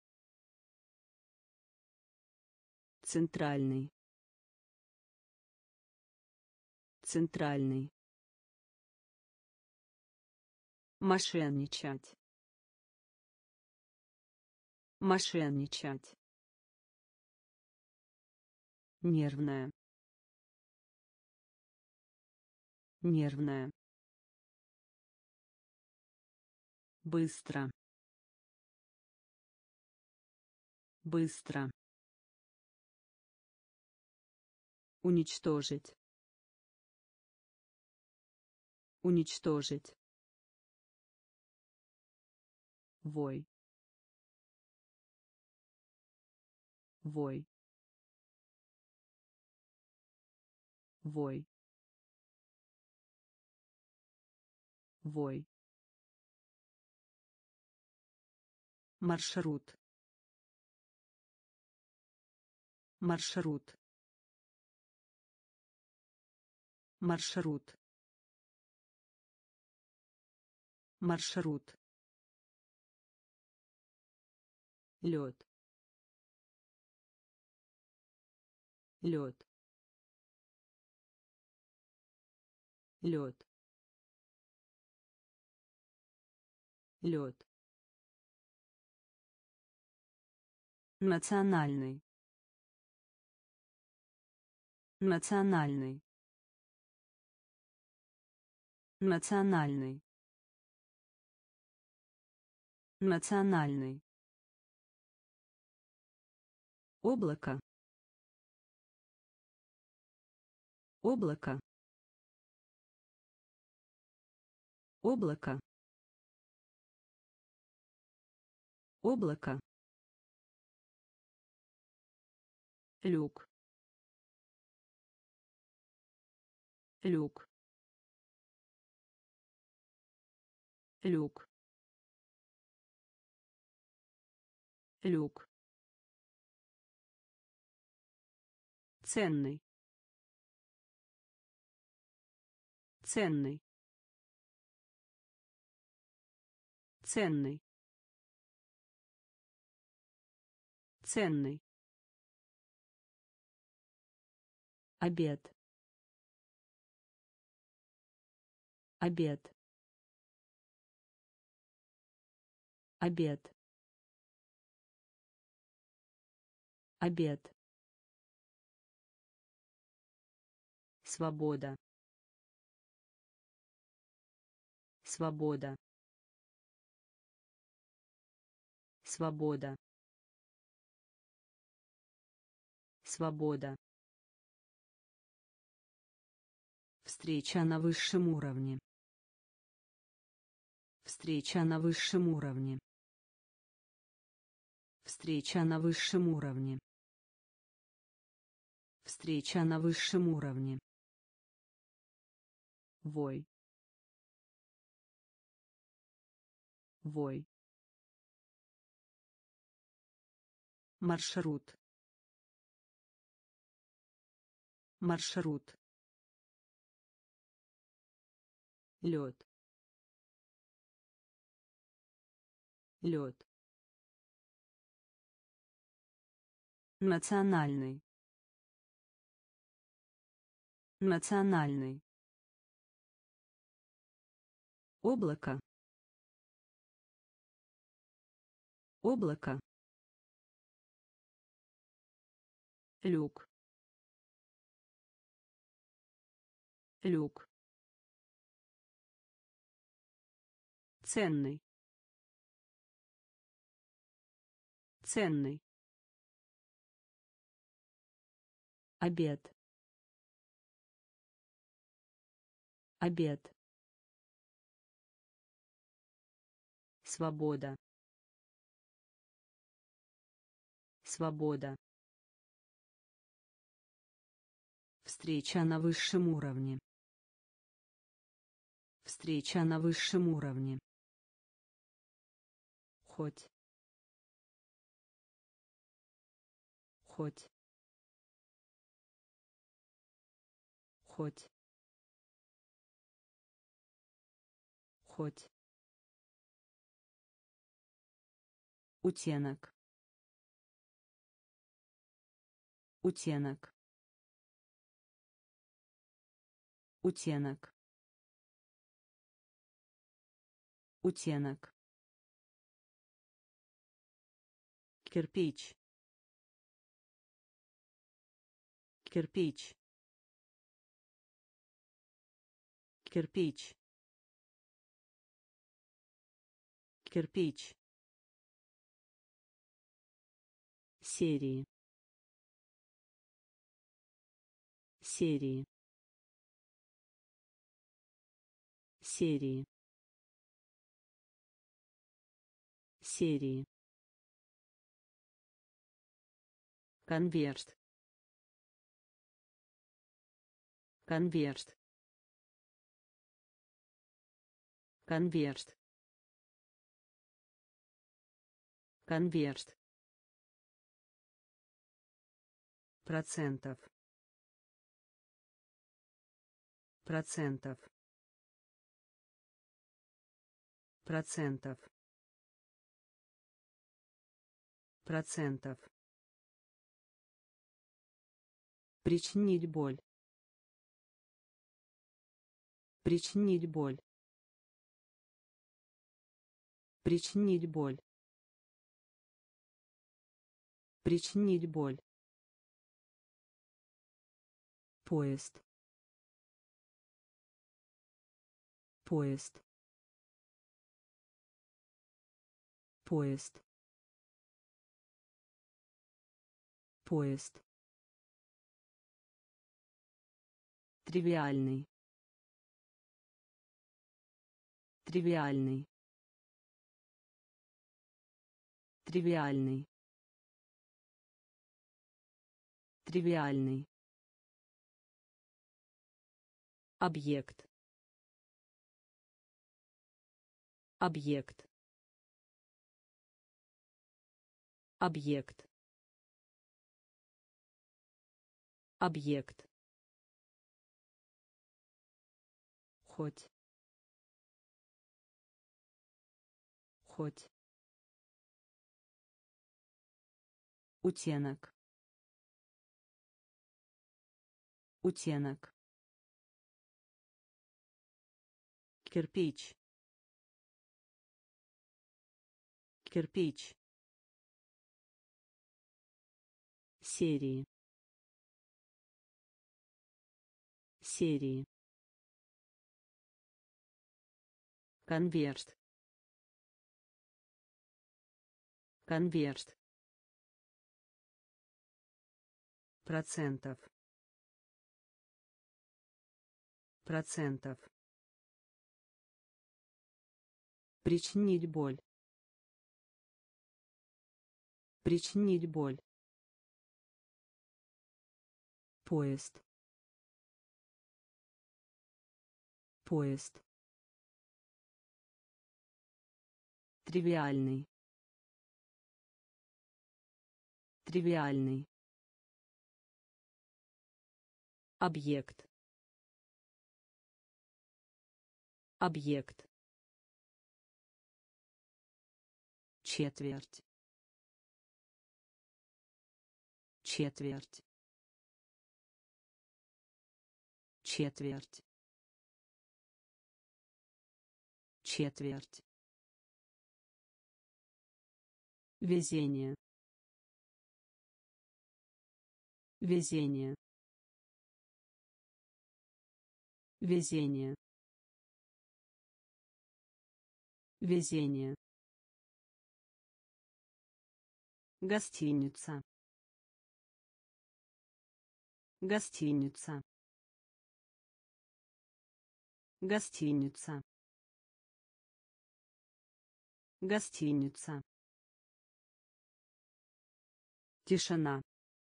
Speaker 1: Центральный. Центральный. Мошенничать. Мошенничать. Нервная. Нервная. Быстро. Быстро. Уничтожить. Уничтожить. Вой. Вой. Вой. Вой. Маршрут. Маршрут. Маршрут. Маршрут. Лед. Лед. Лед. Лед. Национальный. Национальный. Национальный. Национальный. Облако. Облако. Облако. Облако. Люк. Люк. Люк. Люк. Ценный. Ценный. Ценный. Ценный. Обед. Обед. Обед. Обед. Свобода. Свобода. Свобода. Свобода. Встреча на высшем уровне. Встреча на высшем уровне. Встреча на высшем уровне. Встреча на высшем уровне. Вой. Вой. Маршрут. Маршрут. Лед. Лед. Национальный. Национальный. Облако. Облако. Люк. Люк. Ценный. Ценный. Обед. Обед. Свобода. Свобода. Встреча на высшем уровне. Встреча на высшем уровне. Хоть. Хоть. Хоть. Хоть. Утенок. Утенок. Утенок. Утенок. Кирпич. Кирпич. Кирпич. Кирпич. Серии. Серии. Серии. Серии. Конверт. Конверт. Конверт. Конверт. Процентов. Процентов. Процентов. Процентов. Причинить боль. Причинить боль. Причинить боль. Причинить боль. Поезд. Поезд. Поезд. Поезд. Тривиальный. Тривиальный. Тривиальный. Тривиальный. Объект. Объект. Объект. Объект. Хоть. Хоть. Утенок. Утенок. Кирпич. Кирпич. Серии. Серии. Конверт. Конверт. Процентов. Процентов. Причинить боль. Причинить боль. Поезд. Поезд. Тривиальный. Тривиальный. Объект. Объект. Четверть. Четверть. Четверть. Четверть. Везение. Везение. Везение. Везение. Гостиница. Гостиница. Гостиница. Гостиница. Тишина.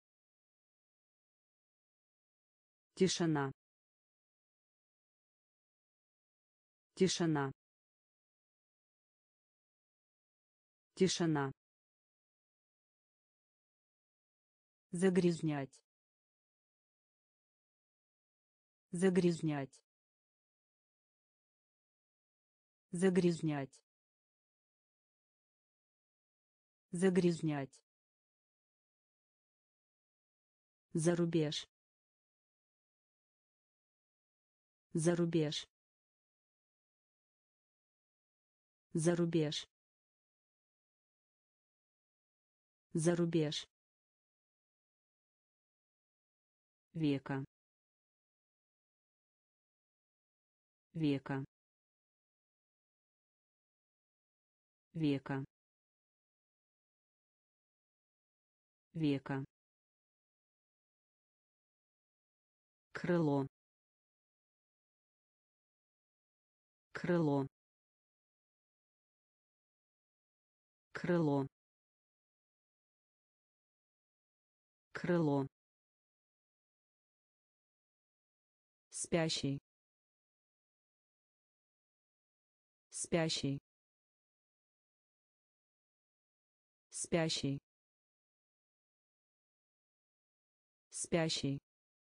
Speaker 1: Тишина. Тишина. Тишина. Загрязнять. Загрязнять. Загрязнять. Загрязнять. Зарубеж. Зарубеж. Зарубеж. Зарубеж. Века. Века. Века. Века. Крыло. Крыло. Крыло. Крыло. Спящий. Спящий. Спящий. Спящий.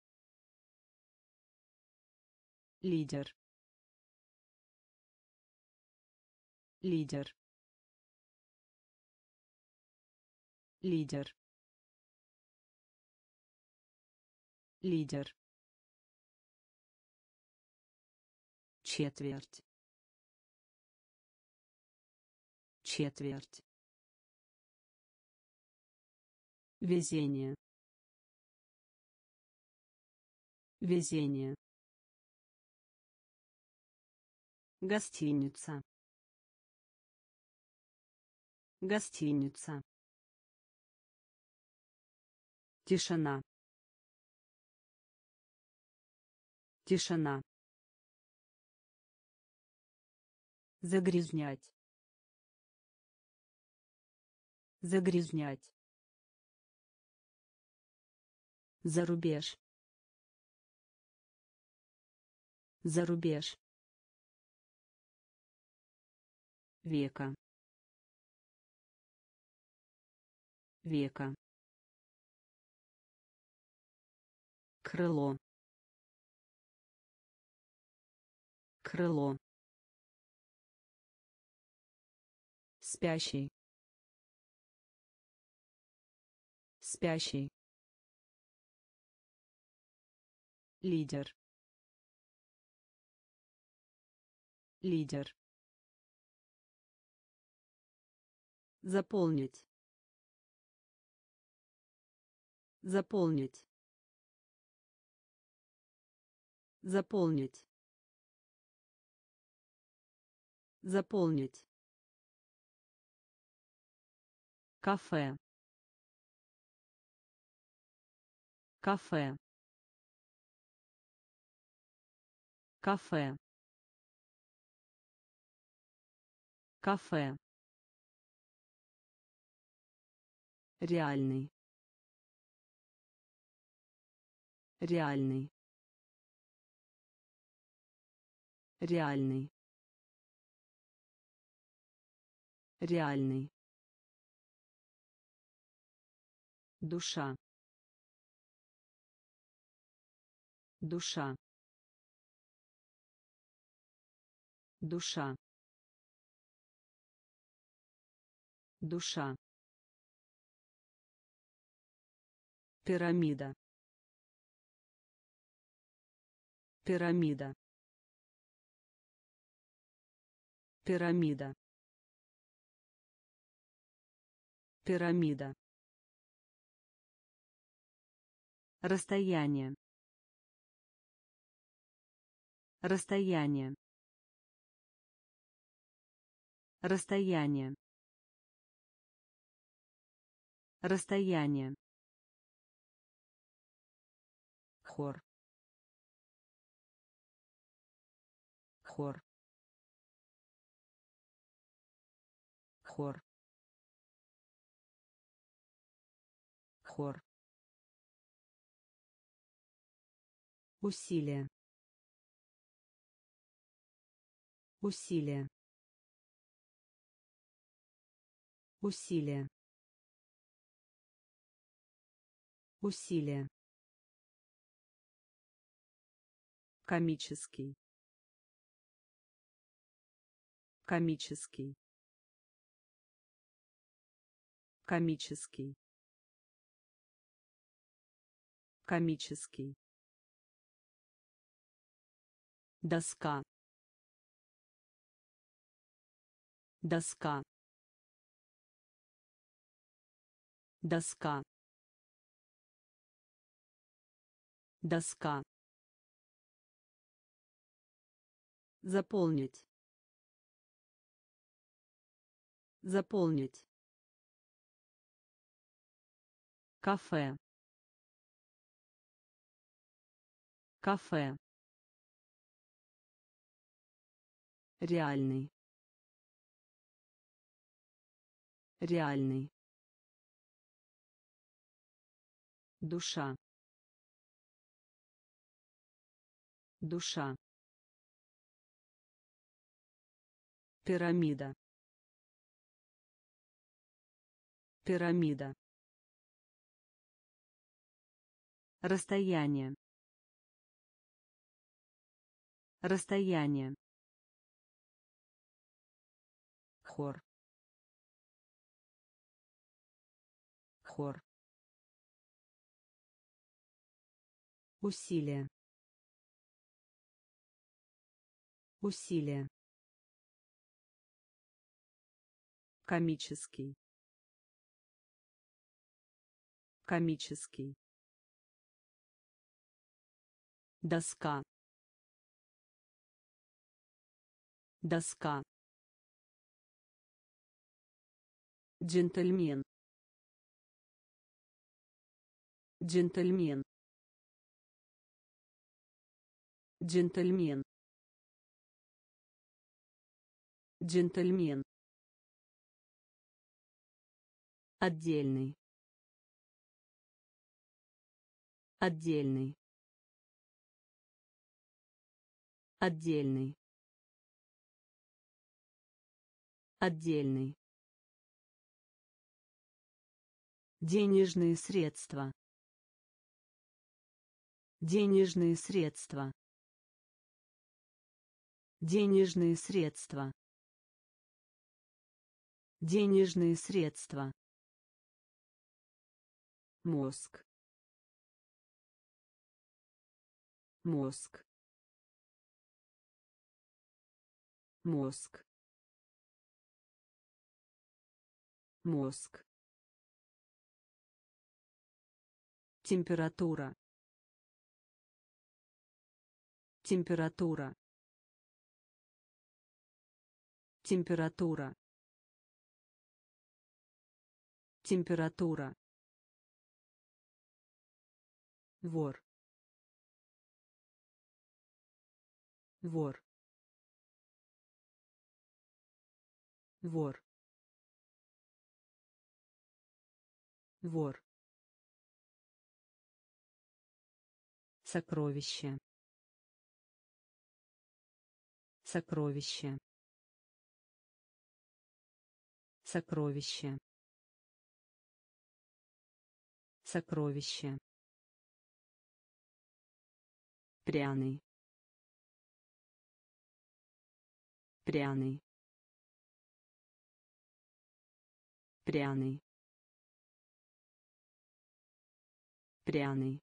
Speaker 1: Лидер. Лидер. Лидер. Лидер. Четверть. Четверть. Везение. Везение. Гостиница. Гостиница. Тишина. Тишина. Загрязнять. Загрязнять. Зарубеж. Зарубеж. Века. Века. Крыло. Крыло. Спящий. Спящий. Лидер. Лидер. Заполнить. Заполнить. Заполнить. Заполнить. Кафе. Кафе. Кафе. Кафе. Реальный. Реальный. Реальный. Реальный. Душа. Душа. Душа. Душа. Пирамида. Пирамида. Пирамида. Пирамида. Расстояние. Расстояние. Расстояние. Расстояние. Хор. Хор. Хор. Хор. Усилие. Усилие. Усилие. Усилие. Комический. Комический. Комический. Комический. Доска. Доска. Доска. Доска. Заполнить. Заполнить. Кафе. Кафе. Реальный. Реальный. Душа. Душа. Пирамида. Пирамида. Расстояние. Расстояние. Хор. Хор. Усилие. Усилие. Комический. Комический. Доска. Доска. Джентльмен. Джентльмен. Джентльмен. Джентльмен. Отдельный. Отдельный. Отдельный. Отдельный. Денежные средства. Денежные средства. Денежные средства. Денежные средства. Мозг. Мозг. Мозг. Мозг. Температура. Температура. Температура. Температура. Вор. Вор. Вор. Вор. Сокровище. Сокровище. Сокровище. Сокровище. Пряный. Пряный. Пряный. Пряный.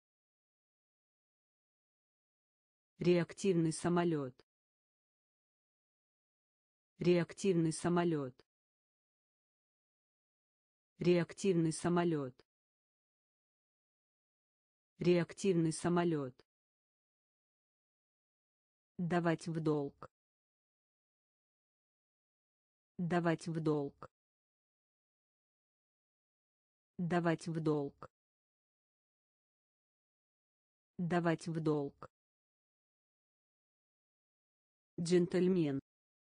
Speaker 1: Реактивный самолет. Реактивный самолет. Реактивный самолет. Реактивный самолет. Давать в долг. Давать в долг. Давать в долг. Давать в долг. Джентльмен.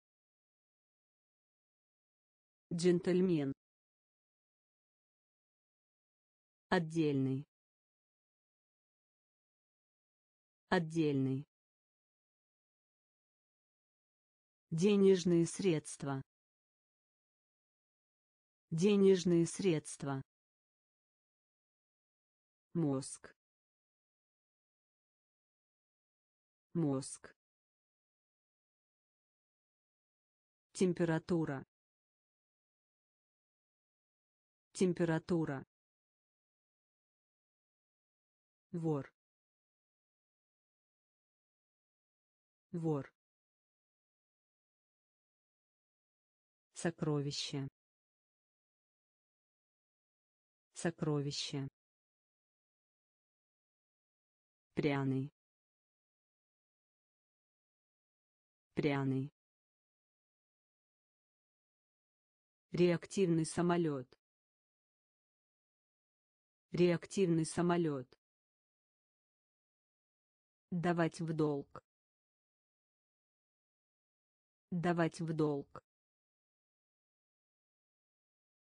Speaker 1: Джентльмен. Отдельный. Отдельный. Денежные средства. Денежные средства. Мозг. Мозг. Температура. Температура. Вор. Вор. Сокровище. Сокровище. Пряный. Пряный. Реактивный самолет. Реактивный самолет. Давать в долг. Давать в долг.